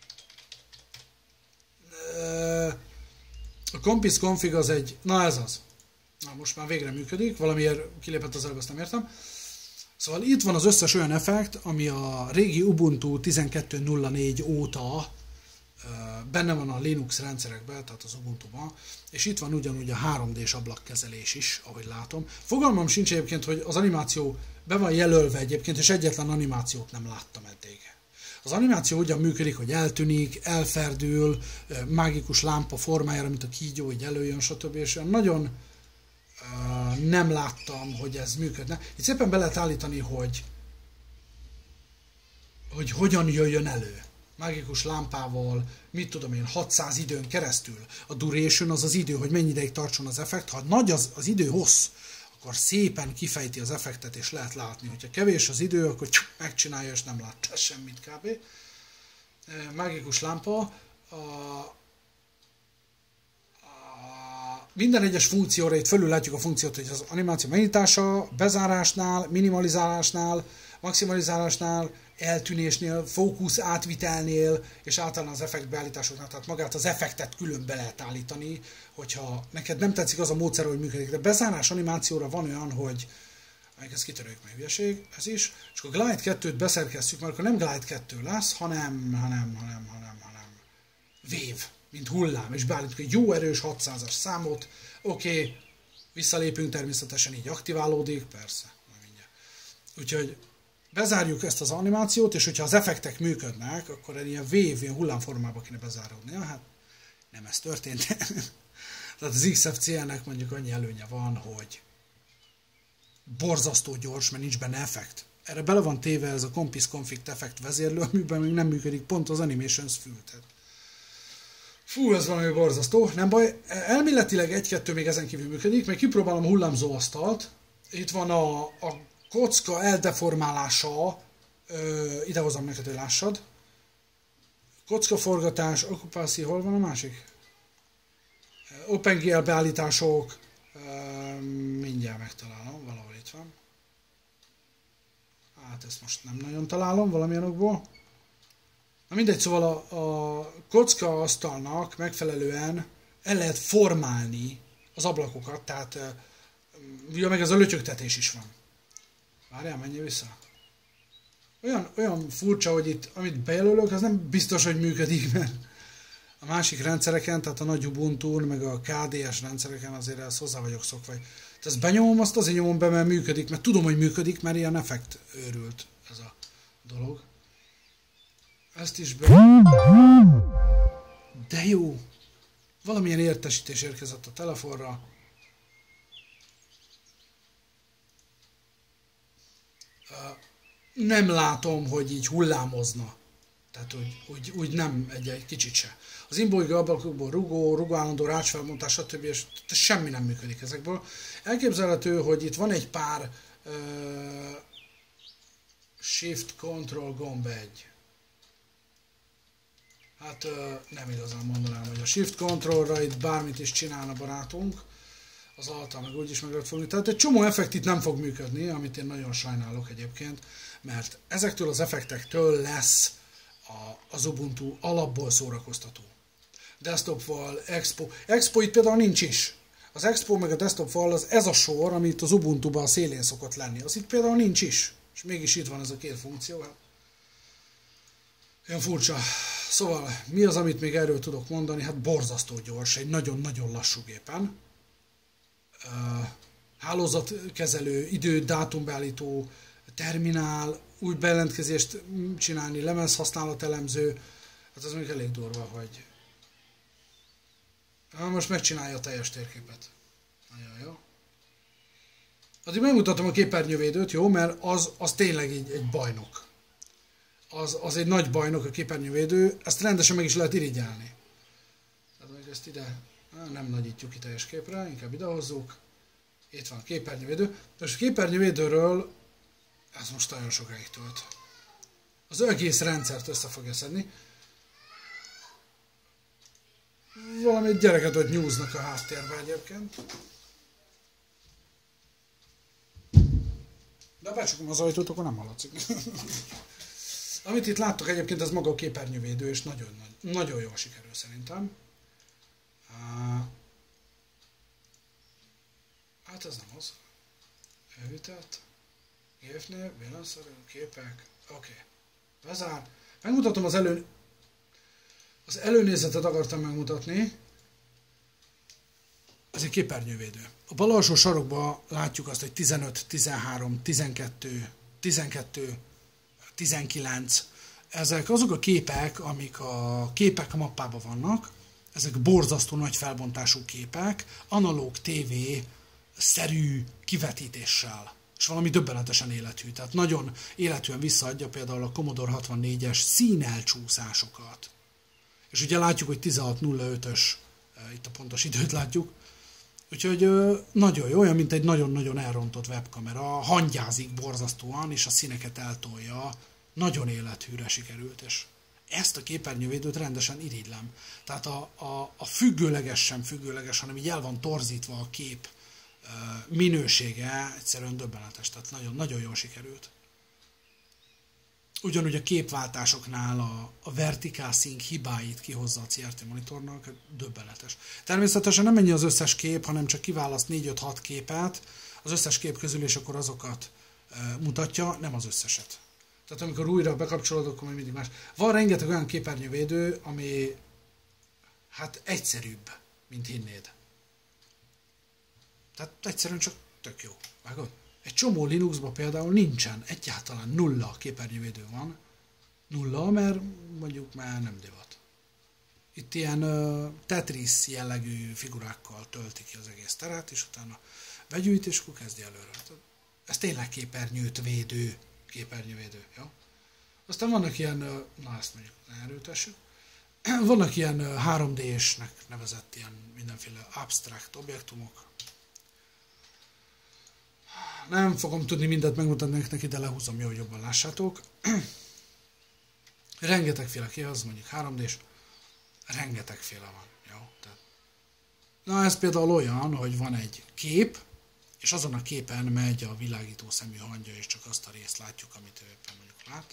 A Campus Config az egy... Na ez az. Na most már végre működik. Valamiért kilépett az előbb, azt nem értem. Szóval itt van az összes olyan effekt, ami a régi Ubuntu 12.04 óta benne van a Linux rendszerekben, tehát az Ubuntu-ban, és itt van ugyanúgy a 3D-s ablakkezelés is, ahogy látom. Fogalmam sincs egyébként, hogy az animáció be van jelölve egyébként, és egyetlen animációt nem láttam eddig. Az animáció ugyan működik, hogy eltűnik, elferdül, mágikus lámpa formájára, mint a kígyó, így előjön, stb. És nagyon nem láttam, hogy ez működne. Itt szépen be lehet állítani, hogy hogyan jöjjön elő. Mágikus lámpával, mit tudom én, 600 időn keresztül. A duration az az idő, hogy mennyi ideig tartson az effekt. Ha nagy az idő hossz, akkor szépen kifejti az effektet, és lehet látni. Hogyha kevés az idő, akkor megcsinálja, és nem lát semmit kb. Mágikus lámpa. Minden egyes funkcióra itt fölül látjuk a funkciót, hogy az animáció megnyitása, bezárásnál, minimalizálásnál, maximalizálásnál, eltűnésnél, fókusz átvitelnél, és általán az effekt beállításoknál, tehát magát az effektet külön be lehet állítani, hogyha neked nem tetszik az a módszer, hogy működik. De bezárás animációra van olyan, hogy ez kitörőjük meg hülyeség, ez is, és akkor Glide 2-t beszerkesztjük, mert akkor nem Glide 2 lesz, hanem Wave, mint hullám, és beállítjuk egy jó erős 600-as számot, oké, visszalépünk, természetesen így aktiválódik, persze, mindjárt. Úgyhogy bezárjuk ezt az animációt, és hogyha az effektek működnek, akkor egy ilyen wave, ilyen hullámformába kéne bezáródnia. Hát nem ez történt. Tehát az XFCE-nek mondjuk annyi előnye van, hogy borzasztó gyors, mert nincs benne effekt. Erre bele van téve ez a Compis Config effekt vezérlő, amiben még nem működik pont az Animations fültet. Fú, ez valami borzasztó, nem baj. Elméletileg egy-kettő még ezen kívül működik, meg kipróbálom a hullámzó asztalt. Itt van a kocka eldeformálása, idehozom neked, hogy lássad. Kockaforgatás, Occupancy, hol van a másik? OpenGL beállítások, mindjárt megtalálom, valahol itt van. Hát ezt most nem nagyon találom valamilyen okból. Na mindegy, szóval a kocka asztalnak megfelelően el lehet formálni az ablakokat, tehát ugye meg ez a lötyögtetés is van. Várjál, menjél vissza. Olyan furcsa, hogy itt, amit bejelölök, az nem biztos, hogy működik, mert a másik rendszereken, tehát a nagy Ubuntu-n, meg a KDS rendszereken azért ezt hozzá vagyok szokva. Tehát ezt benyomom, azt azért nyomom be, mert működik, mert tudom, hogy működik, mert ilyen effekt őrült ez a dolog. Ezt is be... De jó! Valamilyen értesítés érkezett a telefonra. Nem látom, hogy így hullámozna. Tehát úgy nem egy kicsit se. Az imbolygó ablakokból rugó állandó rácsfelbontás, stb. És semmi nem működik ezekből. Elképzelhető, hogy itt van egy pár Shift Control gomb egy. Hát nem igazán mondanám, hogy a Shift Controlra itt bármit is csinálna barátunk. Az Alta meg úgyis meg lehet fogni. Tehát egy csomó effekt itt nem fog működni, amit én nagyon sajnálok egyébként, mert ezektől az effektektől lesz az Ubuntu alapból szórakoztató. Desktop Wall, Expo. Expo itt például nincs is. Az Expo meg a Desktop Wall az ez a sor, amit az Ubuntuban a szélén szokott lenni. Az itt például nincs is. És mégis itt van ez a két funkció. Olyan furcsa. Szóval mi az, amit még erről tudok mondani? Hát borzasztó gyors, egy nagyon-nagyon lassú gépen. Hálózatkezelő, idő, dátumbeállító, terminál, új bejelentkezést csinálni, lemezhasználatelemző, hát az még elég durva, hogy most megcsinálja a teljes térképet. Nagyon jó. Addig megmutatom a képernyővédőt, jó, mert az tényleg egy bajnok. Az egy nagy bajnok a képernyővédő, ezt rendesen meg is lehet irigyelni. Tehát hogy ezt ide nem nagyítjuk ki teljes képre, inkább idehozzuk. Itt van a képernyővédő. Most a képernyővédőről ez most nagyon sokáig tölt. Az egész rendszert össze fogja szedni. Valami gyereket ott nyúznak a háttérben egyébként. De ha becsukom az ajtót, akkor nem hallatszik. Amit itt láttok egyébként, ez maga a képernyővédő, és nagyon jól sikerül szerintem. Hát ez nem az. Elvitett. Gépnél, villanszerű, képek. Oké. Bezár. Megmutatom az előnézetet akartam megmutatni. Ez egy képernyővédő. A bal alsó sarokban látjuk azt, hogy 15, 13, 12, 12, 19. Ezek azok a képek, amik a képek mappában vannak. Ezek borzasztó nagy felbontású képek, analóg TV szerű kivetítéssel, és valami döbbenetesen élethű. Tehát nagyon élethűen visszaadja például a Commodore 64-es színelcsúszásokat. És ugye látjuk, hogy 16.05-ös, itt a pontos időt látjuk, úgyhogy nagyon jó, olyan, mint egy nagyon-nagyon elrontott webkamera, hangyázik borzasztóan, és a színeket eltolja, nagyon élethűre sikerült, és ezt a képernyővédőt rendesen irigylem. Tehát a függőleges sem függőleges, hanem így el van torzítva a kép minősége, egyszerűen döbbenetes, tehát nagyon, nagyon jól sikerült. Ugyanúgy a képváltásoknál a vertical sync hibáit kihozza a CRT monitornak, döbbenetes. Természetesen nem ennyi az összes kép, hanem csak kiválaszt 4-5-6 képet az összes kép közül, és akkor azokat mutatja, nem az összeset. Tehát amikor újra bekapcsolod, akkor még mindig más. Van rengeteg olyan képernyővédő, ami hát egyszerűbb, mint hinnéd. Tehát egyszerűen csak tök jó. Vágod? Egy csomó Linuxban például nincsen, egyáltalán nulla képernyővédő van. Nulla, mert mondjuk már nem divat. Itt ilyen Tetris jellegű figurákkal tölti ki az egész teret, és utána begyűjt, és akkor kezdi előre. Ez tényleg képernyővédő. Ja? Aztán vannak ilyen, na ezt mondjuk erőltessük, vannak ilyen 3D-snek nevezett ilyen mindenféle absztrakt objektumok. Nem fogom tudni mindent megmutatni nektek, ide lehúzom, jó, hogy jobban lássátok. Rengetegféle ki az, mondjuk 3D-s, rengetegféle van. Jó? Tehát, na ez például olyan, hogy van egy kép, és azon a képen megy a világító szemű hangja, és csak azt a részt látjuk, amit ő éppen mondjuk lát.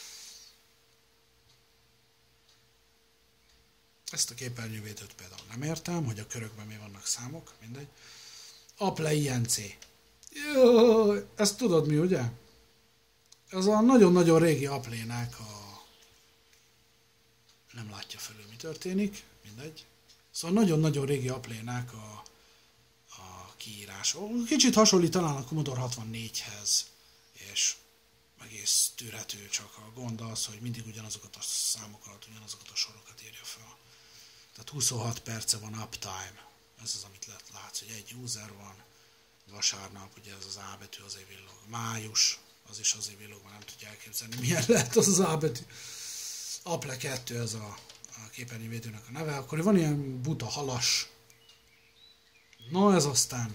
Ezt a képernyővédőt például nem értem, hogy a körökben mi vannak számok, mindegy. Apple INC. Jó, ezt tudod mi, ugye? Ez a nagyon-nagyon régi Apple-nek a... Nem látja felül, mi történik, mindegy. Szóval nagyon-nagyon régi Apple-nek a kiírás. Kicsit hasonlít talán a Commodore 64-hez, és egész tűrhető, csak a gond az, hogy mindig ugyanazokat a számokat, ugyanazokat a sorokat írja fel. Tehát 26 perce van uptime. Ez az, amit látsz, hogy egy user van. Vasárnap, ugye ez az A betű azért villog. Május, az is azért villog, mert nem tudja elképzelni, milyen lehet az A betű. Apple 2, ez a képernyővédőnek a neve. Akkor van ilyen buta halas. No, ez aztán.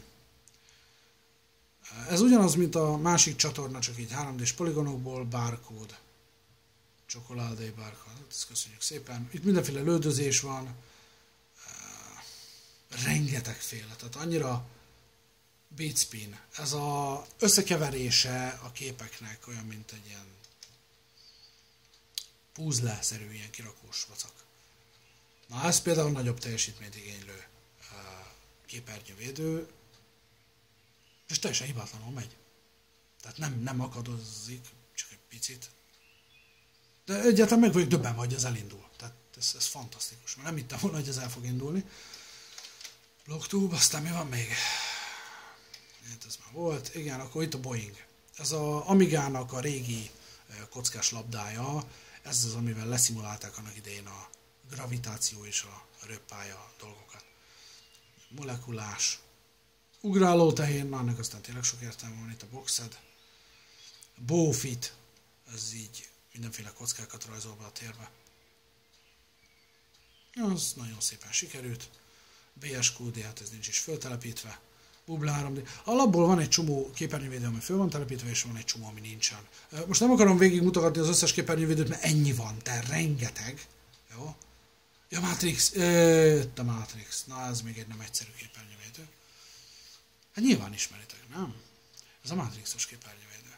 Ez ugyanaz, mint a másik csatorna, csak így 3D-s poligonokból, barcode. Csokoládé barcode. Ezt köszönjük szépen. Itt mindenféle lődözés van. Rengetegféle. Tehát annyira beatspin. Ez az összekeverése a képeknek olyan, mint egy ilyen puzzle-szerű, ilyen kirakós vacak. Na, ez például nagyobb teljesítményt igénylő képernyővédő, és teljesen hibátlanul megy. Tehát nem akadozik, csak egy picit. De egyáltalán meg vagyok döbbenve, hogy ez elindul. Tehát ez fantasztikus, mert nem hittem volna, hogy ez el fog indulni. BlogTube, aztán mi van még? Hát ez már volt. Igen, akkor itt a Boeing. Ez az Amigának a régi kockás labdája, ez az, amivel leszimulálták annak idején a gravitáció és a röppálya dolgokat. Molekulás. Ugráló tehén, na ennek aztán tényleg sok értelme van, itt a boxed. Bowfit, ez így mindenféle kockákat rajzol be a térbe. Az nagyon szépen sikerült. BSQD, hát ez nincs is föltelepítve. Bubble 3D. Alapból van egy csomó képernyővédő, ami föl van telepítve, és van egy csomó, ami nincsen. Most nem akarom végig mutogatni az összes képernyővédőt, mert ennyi van, tehát rengeteg. Jó? Ja, Matrix. A Matrix. Na, ez még egy nem egyszerű képernyővédő. Hát nyilván ismeritek, nem? Ez a Matrixos képernyővédő.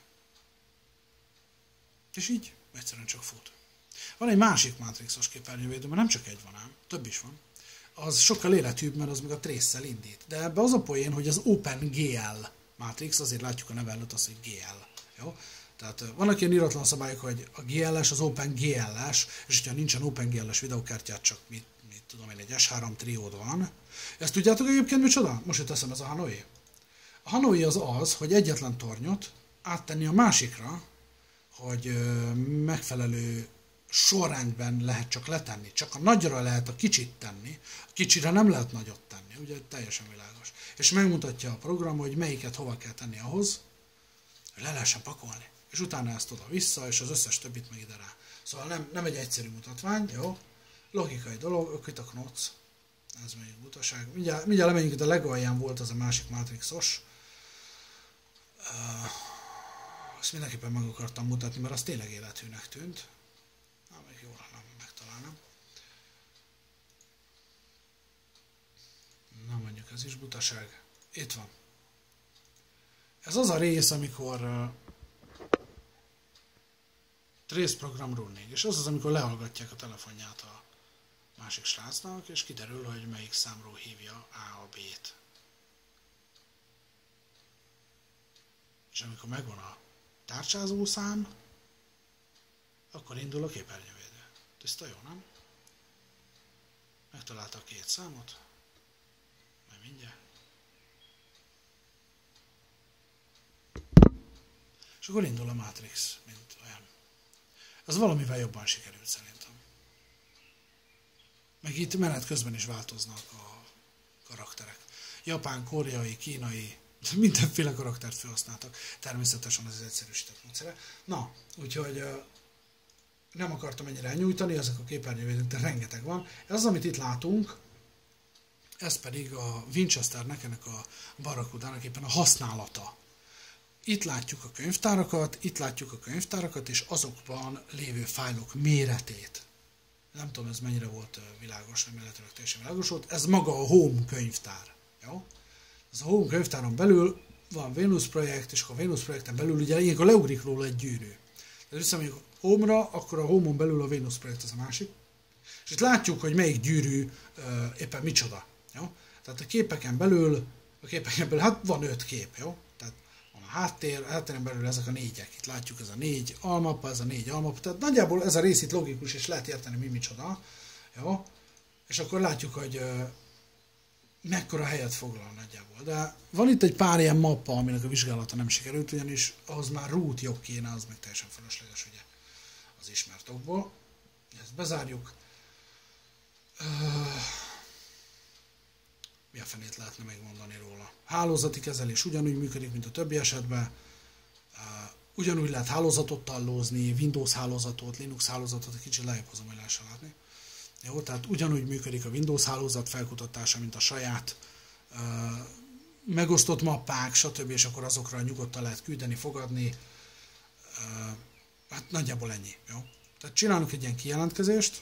És így egyszerűen csak fut. Van egy másik Matrixos képernyővédő, mert nem csak egy van ám, több is van. Az sokkal életűbb, mert az meg a Trace-szel indít. De ebbe az a poén, hogy az OpenGL Matrix, azért látjuk a neve előtt azt, hogy GL. Jó? Tehát vannak ilyen iratlan szabályok, hogy a GLS az OpenGL-es, és hogyha nincsen OpenGL-es videokártyát, csak mit tudom én, egy S3 triód van. Ezt tudjátok egyébként micsoda? Most jut eszem, ez a Hanoi. A Hanoi az, hogy egyetlen tornyot áttenni a másikra, hogy megfelelő sorrendben lehet csak letenni. Csak a nagyra lehet a kicsit tenni, a kicsire nem lehet nagyot tenni. ugye teljesen világos. És megmutatja a program, hogy melyiket hova kell tenni ahhoz, hogy le lehessen pakolni. És utána ezt oda-vissza, és az összes többit meg ide rá. Szóval nem egy egyszerű mutatvány, jó? Logikai dolog, itt a knoc. Ez még butaság. Mindjárt lemegyünk, itt a legalján volt az a másik Matrixos. Azt mindenképpen meg akartam mutatni, mert az tényleg élethűnek tűnt. Még jól, nem megtalálnám. Na mondjuk ez is butaság. Itt van. Ez az a rész, amikor Trace Program Running, és az, amikor lehallgatják a telefonját a másik srácnak, és kiderül, hogy melyik számról hívja A a B-t. És amikor megvan a tárcsázó szám, akkor indul a képernyővédő. Tiszta jó, nem? Megtalálta a két számot. Majd mindjárt. És akkor indul a Matrix, mint olyan. Ez valamivel jobban sikerült szerintem. Meg itt menet közben is változnak a karakterek. Japán, koreai, kínai, mindenféle karaktert felhasználtak. Természetesen az egyszerűsített módszere. Na, úgyhogy nem akartam ennyire elnyújtani, ezek a képernyővédők, de rengeteg van. Ez az, amit itt látunk, ez pedig a Winchesternek, ennek a Barracudának éppen a használata. Itt látjuk a könyvtárakat, és azokban lévő fájlok méretét. Nem tudom, ez mennyire volt világos, nem illetőleg teljesen világos volt. Ez maga a Home könyvtár. Jó? Ez a Home könyvtáron belül van Venus projekt, és akkor a Venus projekten belül ugye ilyenkor leugrik róla egy gyűrű. Tehát visszamegyünk a Home-ra, akkor a Home-on belül a Venus projekt az a másik. És itt látjuk, hogy melyik gyűrű éppen micsoda. Jó? Tehát a képeken belül, hát van 5 kép, jó? Tehát van a háttéren belül ezek a 4-ek. Itt látjuk ez a 4 almappa, ez a 4 almappa. Tehát nagyjából ez a rész itt logikus, és lehet érteni, mi micsoda. Jó? És akkor látjuk, hogy mekkora helyet foglal nagyjából. De van itt egy pár ilyen mappa, aminek a vizsgálata nem sikerült, ugyanis ahhoz már root jog kéne, az meg teljesen felesleges, ugye, az ismert okból. Ezt bezárjuk. Mi a fenét lehetne megmondani róla? Hálózati kezelés ugyanúgy működik, mint a többi esetben. Ugyanúgy lehet hálózatot tallózni, Windows hálózatot, Linux hálózatot, egy kicsit lejjebb hozom, hogy lehessen látni. Jó, tehát ugyanúgy működik a Windows hálózat felkutatása, mint a saját megosztott mappák, stb. És akkor azokra nyugodtan lehet küldeni, fogadni. Hát nagyjából ennyi. Jó? Tehát csinálunk egy ilyen kijelentkezést,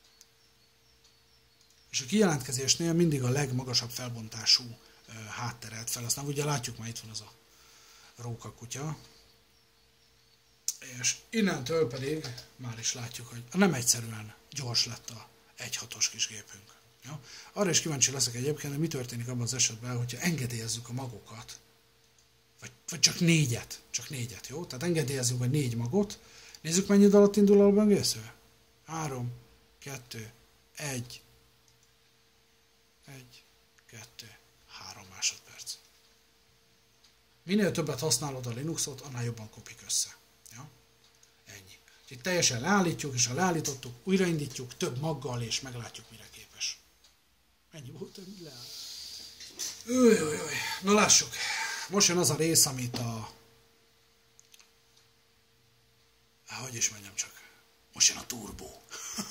és a kijelentkezésnél mindig a legmagasabb felbontású hátteret felhasználunk. Ugye látjuk, már itt van az a rókakutya. És innentől pedig már is látjuk, hogy nem egyszerűen gyors lett a 1.6-os kis gépünk. Ja? Arra is kíváncsi leszek egyébként, hogy mi történik abban az esetben, hogyha engedélyezzük a magokat, vagy csak négyet, jó? Tehát engedélyezzünk a 4 magot. Nézzük, mennyi idő alatt indul a böngésző. 3, 2, 1, 2, 3 másodperc. Minél többet használod a Linuxot, annál jobban kopik össze. Ja? Ennyi. Úgyhogy teljesen leállítjuk, és ha leállítottuk, újraindítjuk több maggal, és meglátjuk, mire képes. Ennyi volt, leáll. Na lássuk. Most jön az a rész, amit hogy is mondjam csak. Most jön a turbó.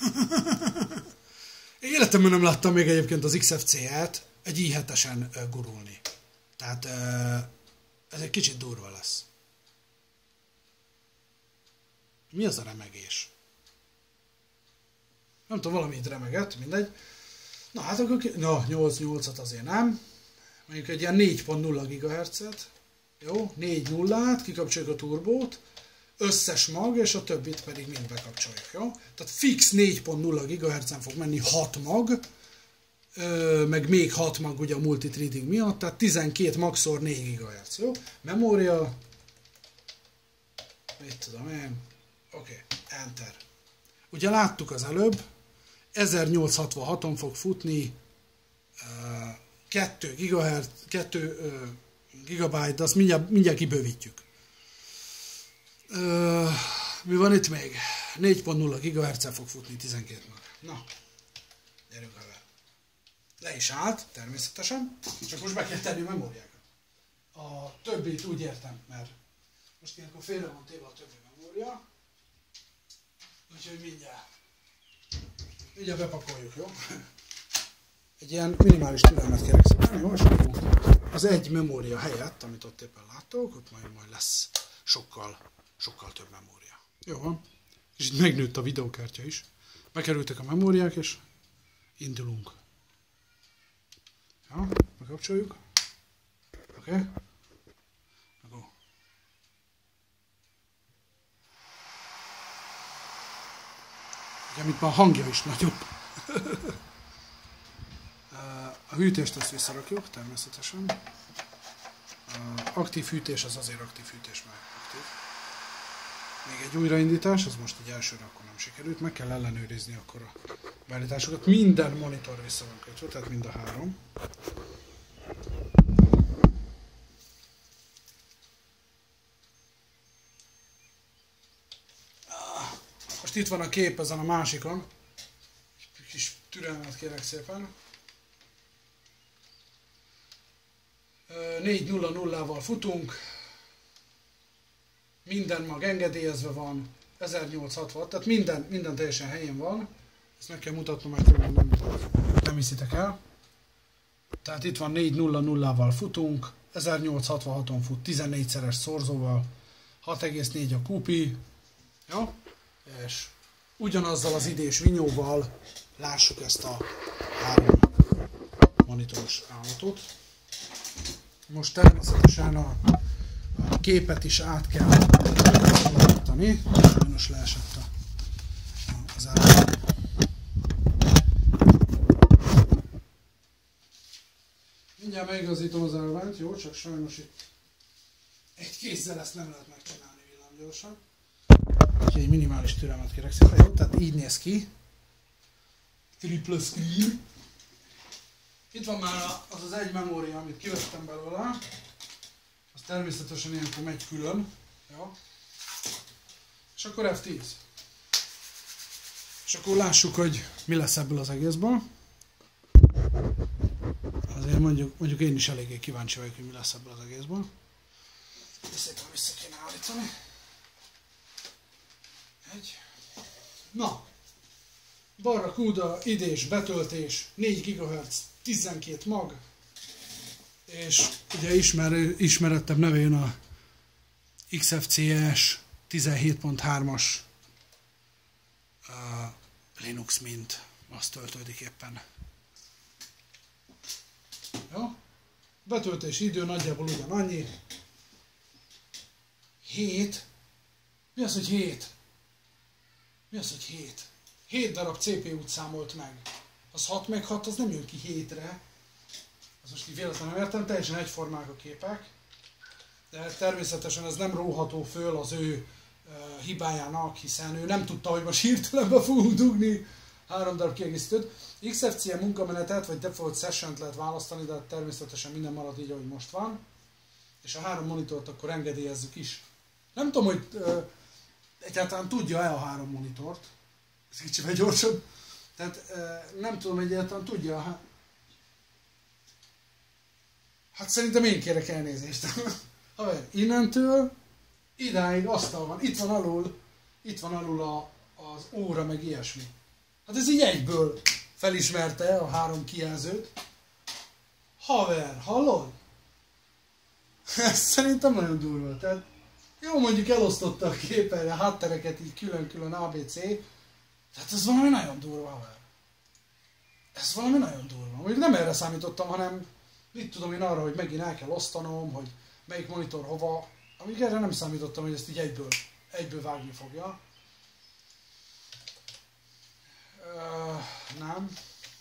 Életemben nem láttam még egyébként az XFCE-t egy i7-esen gurulni. Tehát ez egy kicsit durva lesz. Mi az a remegés? Nem tudom, valami itt remegett, mindegy. Na hát akkor 8-8-at azért nem. Mondjuk egy ilyen 4.0 GHz-et. Jó, 4 nullát, kikapcsoljuk a turbót. Összes mag, és a többit pedig mind bekapcsoljuk, jó? Tehát fix 4.0 GHz-en fog menni 6 mag, meg még 6 mag ugye a multithreading miatt, tehát 12 mag-szor 4 GHz, jó? Memória, mit tudom én, oké, enter. Ugye láttuk az előbb, 1866-on fog futni 2 GHz, 2 GB, de azt mindjárt kibővítjük. Mi van itt még? 4.0 GHz-el fog futni 12 mag. Na, gyerünk haver. Le is állt, természetesen, csak most be kell tenni a memóriákat. A többit úgy értem, mert most ilyenkor félre van téve a többi memória, úgyhogy mindjárt bepakoljuk, jó? Egy ilyen minimális türelmet kérek szépen, jó? És akkor az egy memória helyett, amit ott éppen láttok, ott majd lesz sokkal több memória. Jó van? És itt megnőtt a videókártya is. Bekerültek a memóriák, és indulunk. Ja, bekapcsoljuk. Oké. Okay. Ugye, mint már a hangja is nagyobb. A hűtést azt visszarakjuk, természetesen. Aktív hűtés az azért aktív hűtés, mert aktív. Még egy újraindítás, az most így elsőre akkor nem sikerült, meg kell ellenőrizni akkor a beállításokat. Minden monitor vissza van kötve, tehát mind a három. Most itt van a kép ezen a másikon. Egy kis türelmet kérek szépen. 4.0.0-val futunk. Minden mag engedélyezve van. 1860, tehát minden teljesen helyén van. Ezt meg kell mutatnom, mert nem hiszitek el. Tehát itt van 4.0.0-val futunk. 1866-on fut 14-szeres szorzóval. 6,4 a kupi. Jó? És ugyanazzal az idés vinyóval lássuk ezt a három monitoros állatot. Most természetesen a képet is át kell alakítani. Sajnos leesett az állat. Mindjárt megigazítom az állványt, jó? Csak sajnos itt egy kézzel ezt nem lehet megcsinálni villámgyorsan. Úgyhogy egy minimális türelmet kérek szépen, jó? Tehát így néz ki. Triple screen. Itt van már az egy memória, amit kivettem belőle. Az természetesen ilyenkor megy külön. Jó? És akkor F10. És akkor lássuk, hogy mi lesz ebből az egészből. Azért mondjuk én is eléggé kíváncsi vagyok, hogy mi lesz ebből az egészből. És szépen vissza kéne állítani. Na, Barracuda idés betöltés, 4 GHz, 12 mag, és ugye ismerettebb nevén a XFCE-s 17.3-as Linux Mint, azt töltődik éppen. Jó? Betöltési idő nagyjából ugyanannyi. 7. Mi az, hogy 7? Mi az, hogy 7? 7 darab CPU-t számolt meg. Az 6 meg 6, az nem jön ki 7-re. Az most így véletlenül nem értem, teljesen egyformák a képek. De természetesen ez nem róható föl az ő hibájának, hiszen ő nem tudta, hogy most hirtelenbe fogunk dugni 3 darab kiegészítőt. XFCE munkamenetet vagy default session-t lehet választani, de természetesen minden marad így, ahogy most van. És a 3 monitort akkor engedélyezzük is. Nem tudom, hogy egyáltalán tudja-e a 3 monitort. Ez kicsivel gyorsabb. Tehát nem tudom, egyáltalán tudja. Hát szerintem én kérek elnézést. Haver, innentől idáig asztal van. Itt van alul az óra, meg ilyesmi. Hát ez így egyből felismerte a 3 kijelzőt. Haver, hallod? Ez szerintem nagyon durva. Tehát jó, mondjuk elosztotta a képernyő, a háttereket így külön-külön ABC. Tehát ez valami nagyon durva, haver. Ez valami nagyon durva. Mondjuk nem erre számítottam, hanem mit tudom én arra, hogy megint el kell osztanom, hogy melyik monitor hova. Amíg erre nem számítottam, hogy ezt így egyből vágni fogja. Nem.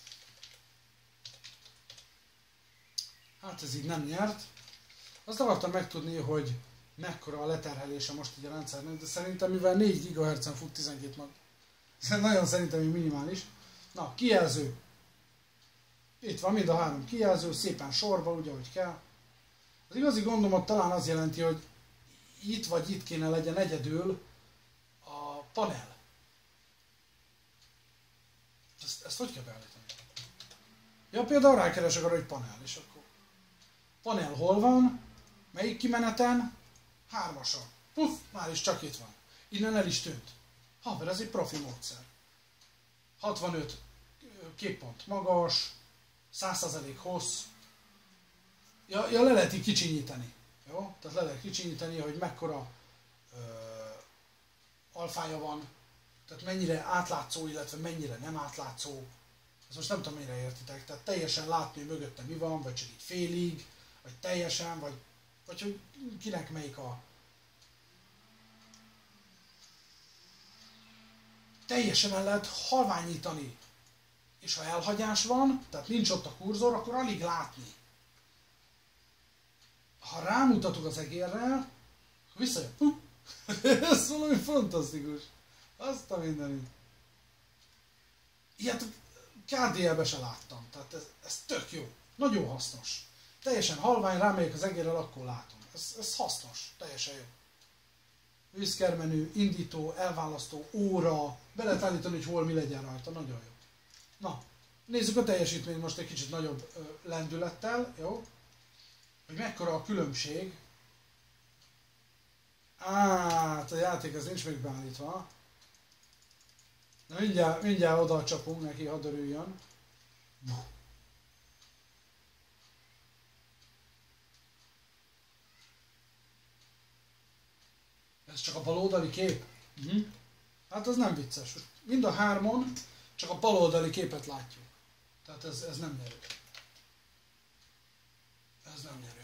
Hát ez így nem nyert. Azt akartam megtudni, hogy mekkora a leterhelése most így a rendszernek, de szerintem mivel 4 GHz-en fut 12 mag. Nagyon szerintem minimális. Na, kijelző. Itt van mind a 3 kijelző, szépen sorba, úgy ahogy kell. Az igazi gondomat talán az jelenti, hogy itt vagy itt kéne legyen egyedül a panel. Ezt hogy kell beállítani? Ja, például rákeresek arra, hogy panel, és akkor panel hol van, melyik kimeneten, 3-ason. Puff, már is csak itt van. Innen el is tűnt. Haver, ez egy profi módszer. 65 képpont magas, 100% hossz. Ja, le lehet így kicsinyíteni. Jó? Tehát le lehet kicsinyíteni, hogy mekkora alfája van, tehát mennyire átlátszó, illetve mennyire nem átlátszó. Ezt most nem tudom, mennyire értitek. Tehát teljesen látni, hogy mögötte mi van, vagy csak így félig, vagy teljesen, vagy hogy kinek melyik a... Teljesen el lehet halványítani. És ha elhagyás van, tehát nincs ott a kurzor, akkor alig látni. Ha rámutatok az egérrel, akkor visszajön. Ez valami fantasztikus. Azt a mindenit. Ilyet KDL-be se láttam. Tehát ez tök jó. Nagyon hasznos. Teljesen halvány, rámegyek az egérrel, akkor látom. Ez hasznos. Teljesen jó. Vízkermenü, indító, elválasztó, óra. Be lehet állítani, hogy hol mi legyen rajta. Nagyon jó. Na, nézzük a teljesítményt most egy kicsit nagyobb lendülettel. Jó? Hogy mekkora a különbség. Hát a játék az nincs még beállítva. Na mindjárt oda csapunk neki, hadd örüljön. Ez csak a baloldali kép? Hát az nem vicces. Mind a 3-on csak a baloldali képet látjuk. Tehát ez nem nyerő. Ez nem nyerő.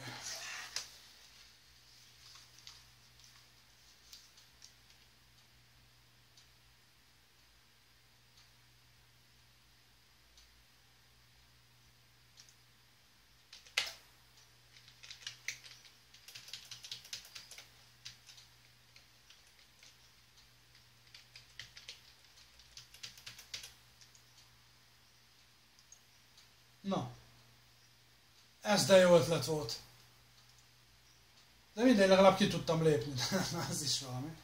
Na, ez de jó ötlet volt. De mindegy, legalább ki tudtam lépni. Ez is valami.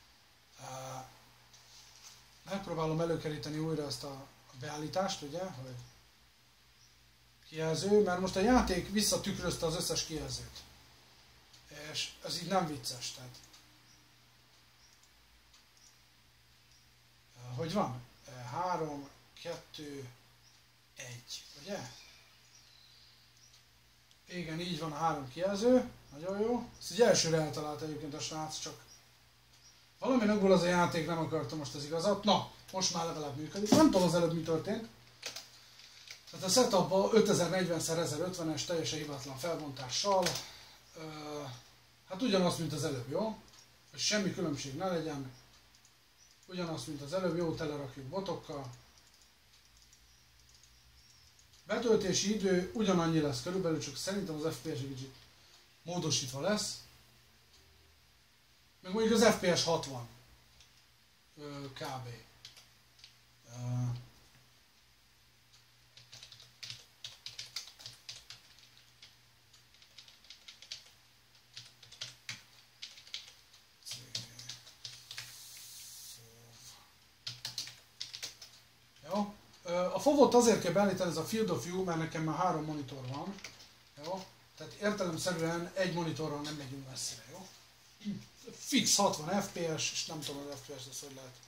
Megpróbálom előkeríteni újra ezt a beállítást, ugye, hogy kijelző, mert most a játék visszatükrözte az összes kijelzőt. És ez így nem vicces, tehát. Hogy van? 3, 2, 1, ugye? Igen, így van a 3 kijelző, nagyon jó. Ezt így elsőre eltalálta egyébként a srác, csak valami nagyból az a játék nem akarta most az igazat. Na, most már legalább működik. Nem tudom az előbb mi történt. Tehát a setupban 5040x1050-es teljesen hibátlan felbontással. Hát ugyanaz, mint az előbb, jó? Hogy semmi különbség ne legyen. Ugyanaz, mint az előbb, jó, telerakjuk botokkal. Betöltési idő ugyanannyi lesz körülbelül, csak szerintem az FPS egy kicsit módosítva lesz. Meg mondjuk az FPS 60 kb. Jó. A FOV-ot azért kell beállítani, ez a Field of View, mert nekem már 3 monitor van. Jó? Tehát értelemszerűen egy monitorral nem megyünk messzire, jó? Fix 60 FPS, és nem tudom az FPS-t, ezt hogy lehet.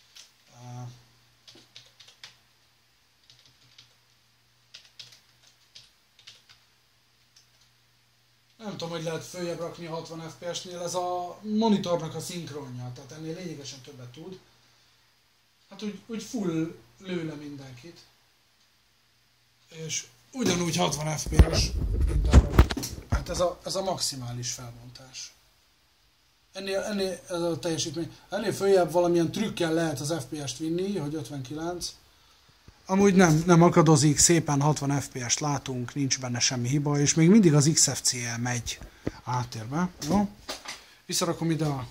Nem tudom, hogy lehet följebb rakni a 60 FPS-nél, ez a monitornak a szinkronja, tehát ennél lényegesen többet tud. Hát úgy full lő le mindenkit. És ugyanúgy 60 FPS, mint hát ez a maximális felbontás. Ennél ez a teljesítmény. Ennél följebb valamilyen trükkel lehet az FPS-t vinni, hogy 59. Amúgy nem akadozik, szépen 60 FPS-t látunk, nincs benne semmi hiba, és még mindig az XFCE megy áttérbe. Jó? Visszarakom ide a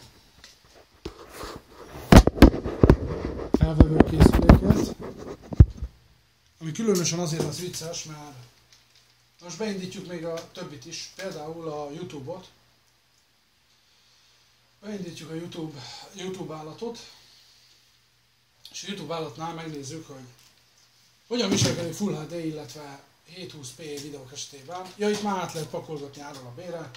felvevő készüléket, ami különösen azért az vicces, mert most beindítjuk még a többit is, például a YouTube-ot. Beindítjuk a YouTube állatot, és a YouTube állatnál megnézzük, hogy Hogyan viselkedik Full HD, illetve 720p videók esetében? Ja, itt már át lehet pakolgatni áról a B-re.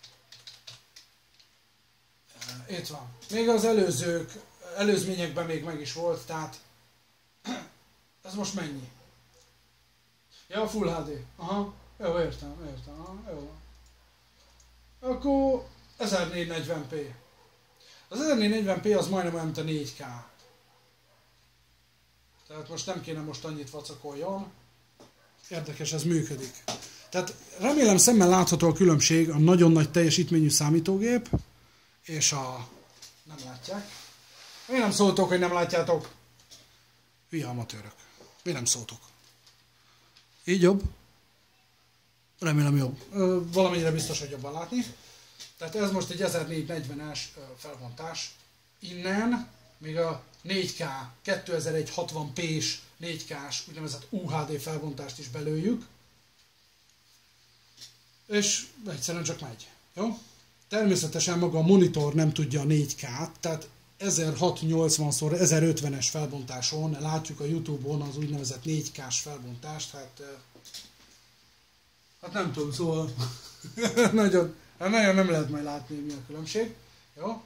Itt van. Még az előzményekben még meg is volt, tehát ez most mennyi? Ja, Full HD. Aha, jó, értem. Aha, jó. Akkor 1440p. Az 1440p az majdnem olyan, mint a 4K. Tehát most nem kéne most annyit vacakoljon. Érdekes, ez működik. Tehát remélem szemmel látható a különbség a nagyon nagy teljesítményű számítógép és a... nem látják. Miért nem szóltok, hogy nem látjátok? Hülye amatőrök. Miért nem szóltok? Így jobb? Remélem jobb. Valamennyire biztos, hogy jobban látni. Tehát ez most egy 1440-es felbontás. Innen még a 4K, 2160p-s 4K-s úgynevezett UHD felbontást is belőjük. És egyszerűen csak megy. Jó? Természetesen maga a monitor nem tudja a 4K-t, tehát 1680x1050-es felbontáson látjuk a YouTube-on az úgynevezett 4K-s felbontást, hát nem tudom, szóval nagyon nem lehet majd látni, mi a különbség. Jó?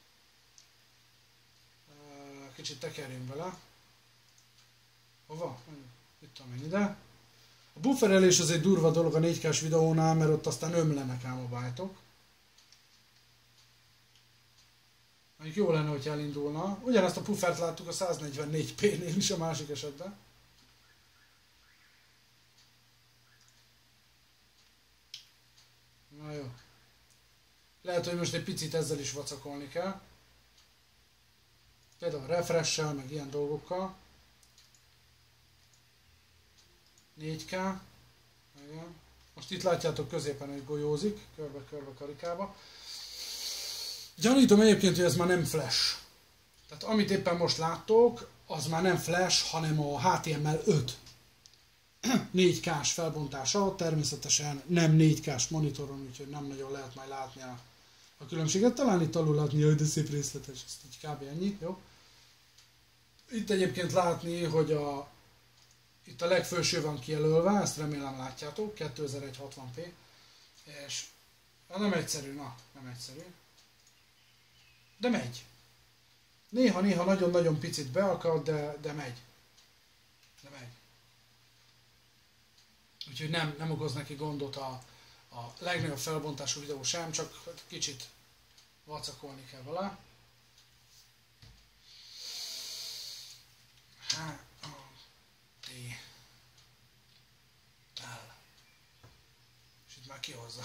Kicsit tekerjünk bele. Hova? Itt tudom én ide. A bufferelés az egy durva dolog a 4K-s videónál, mert ott aztán ömlenek ám a byte-ok. Mondjuk jó lenne, hogy elindulna. Ugyanezt a puffert láttuk a 144p-nél is a másik esetben. Na jó. Lehet, hogy most egy picit ezzel is vacakolni kell. Például refresh-sel, meg ilyen dolgokkal. 4K. Igen. Most itt látjátok középen, hogy golyózik, körbe-körbe karikába. Gyanítom egyébként, hogy ez már nem flash. Tehát amit éppen most láttok, az már nem flash, hanem a HTML5 4K-s felbontása, természetesen nem 4K-s monitoron, úgyhogy nem nagyon lehet majd látni a különbséget. Talán itt alul látni, hogy de szép részletes, ezt így kb. Ennyi, jó? Itt egyébként látni, hogy itt a legfelső van kijelölve, ezt remélem látjátok, 2160p, és nem egyszerű, nem egyszerű. De megy. Néha-néha nagyon-nagyon picit beakad, de megy. De megy. Úgyhogy nem okoz neki gondot a legnagyobb felbontású videó sem, csak kicsit vacakolni kell vele. És itt már kihozza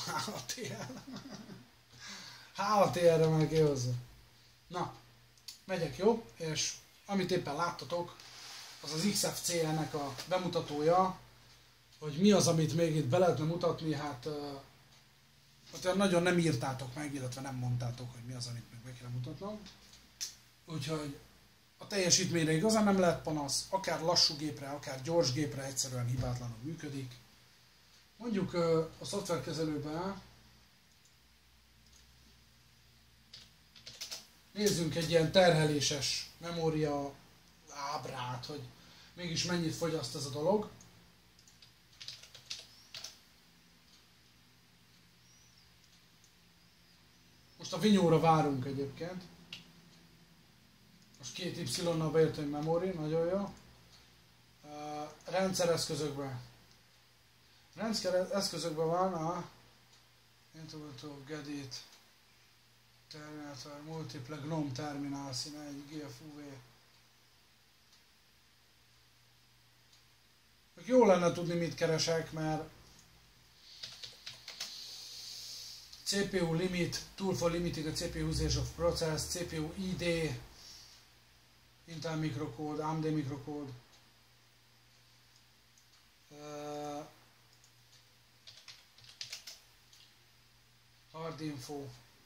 HTL-re már kihozza. Na, megyek, jó? És amit éppen láttatok, az az XFCE-nek a bemutatója, hogy mi az, amit még itt be lehetne mutatni, hát nagyon nem írtátok meg, illetve nem mondtátok, hogy mi az, amit még be kéne mutatnom. Úgyhogy a teljesítményre igazán nem lehet panasz, akár lassú gépre, akár gyors gépre egyszerűen hibátlanul működik. Mondjuk a szoftverkezelőben nézzünk egy ilyen terheléses memória ábrát, hogy mégis mennyit fogyaszt ez a dolog. Most a vinyóra várunk egyébként. Most 2 Y-nal beértem memory, nagyon jó. Rendszereszközökben. Rendszereszközökben van a Intuitive Gedit Terminator Multiple GNOME Terminal színe, egy GFUV. Jó lenne tudni, mit keresek, mert CPU limit, tool for limiting a CPU usage of process, CPU ID, Intel microcode, AMD microcode, hard info,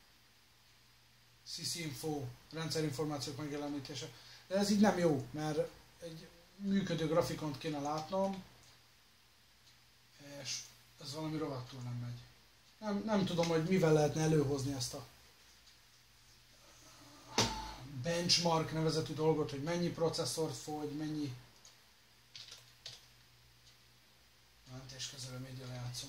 sysinfo, rendszerinformációk megjelenítése. De ez így nem jó, mert egy működő grafikont kéne látnom, és ez valami rohadtul nem megy. Nem tudom, hogy mivel lehetne előhozni ezt a benchmark nevezetű dolgot, hogy mennyi processzort fogy, mennyi jelentéskezelő média lejátszó.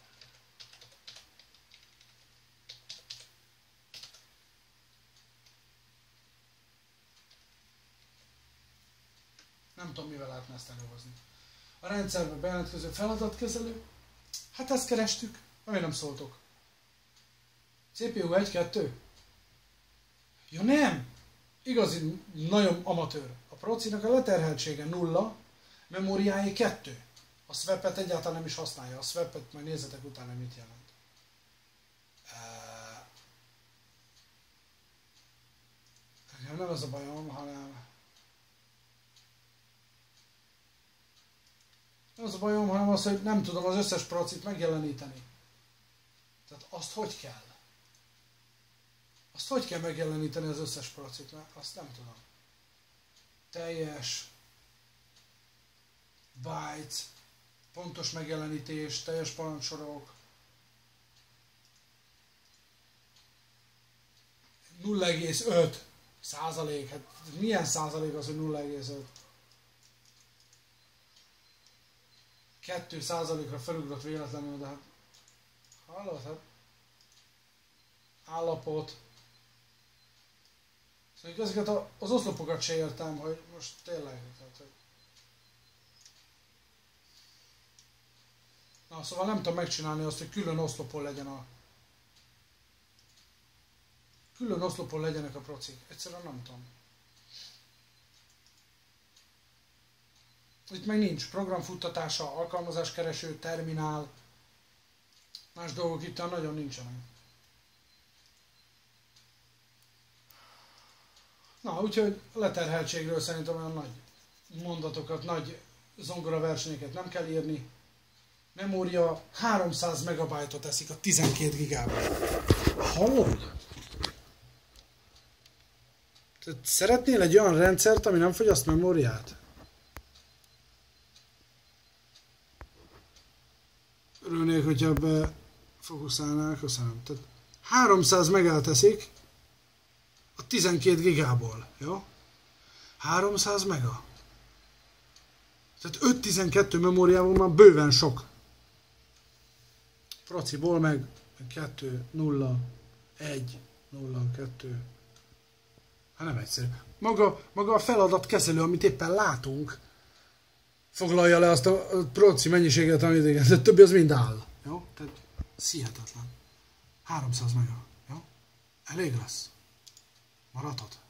Nem tudom, mivel lehetne ezt előhozni. A rendszerbe bejelentkező feladatkezelő. Hát ezt kerestük. Miért nem szóltok? CPU 1-2? Ja nem! Igazi, nagyon amatőr. A procinak a leterheltsége 0, memóriája 2. A swap-et egyáltalán nem is használja. A swap-et majd nézzetek utána, mit jelent. Nem ez a bajom, hanem... Nem az a bajom, hanem az, hogy nem tudom az összes procit megjeleníteni. Tehát azt hogy kell? Azt hogy kell megjeleníteni az összes procit? Mert azt nem tudom. Teljes bytes, pontos megjelenítés, teljes parancsorok, 0,5 százalék. Hát milyen százalék az, hogy 0,5? 2 százalékra felugrott véletlenül, de hát hallod, hát állapot. Szóval ezeket az oszlopokat se értem, hogy most tényleg. Tehát, hogy... Na, szóval nem tudom megcsinálni azt, hogy külön oszlopon legyen a... Külön oszlopon legyenek a procik. Egyszerűen nem tudom. Itt meg nincs programfuttatása, alkalmazáskereső, terminál. Más dolgok itt nagyon nincsenek. Na, úgyhogy a leterheltségről szerintem olyan nagy mondatokat, nagy zongora versenyeket nem kell írni. Memória 300 megabájtot eszik a 12 gigában. Hallod? Tehát szeretnél egy olyan rendszert, ami nem fogyaszt memóriát? Örülnék, hogyha ebbe fókuszálnál, köszönöm. Tehát 300 megát eszik a 12 gigából, jó? 300 mega. Tehát 512 memóriával már bőven sok. Prociból meg 2, 0, 1, 0, 2. Hát nem egyszerű. Maga a feladatkezelő, amit éppen látunk, foglalja le azt a proci mennyiséget, amit igen, de többi az mind áll. Jó? Tehát hihetetlen. 300 mega. Jó? Elég lesz. Maradhat.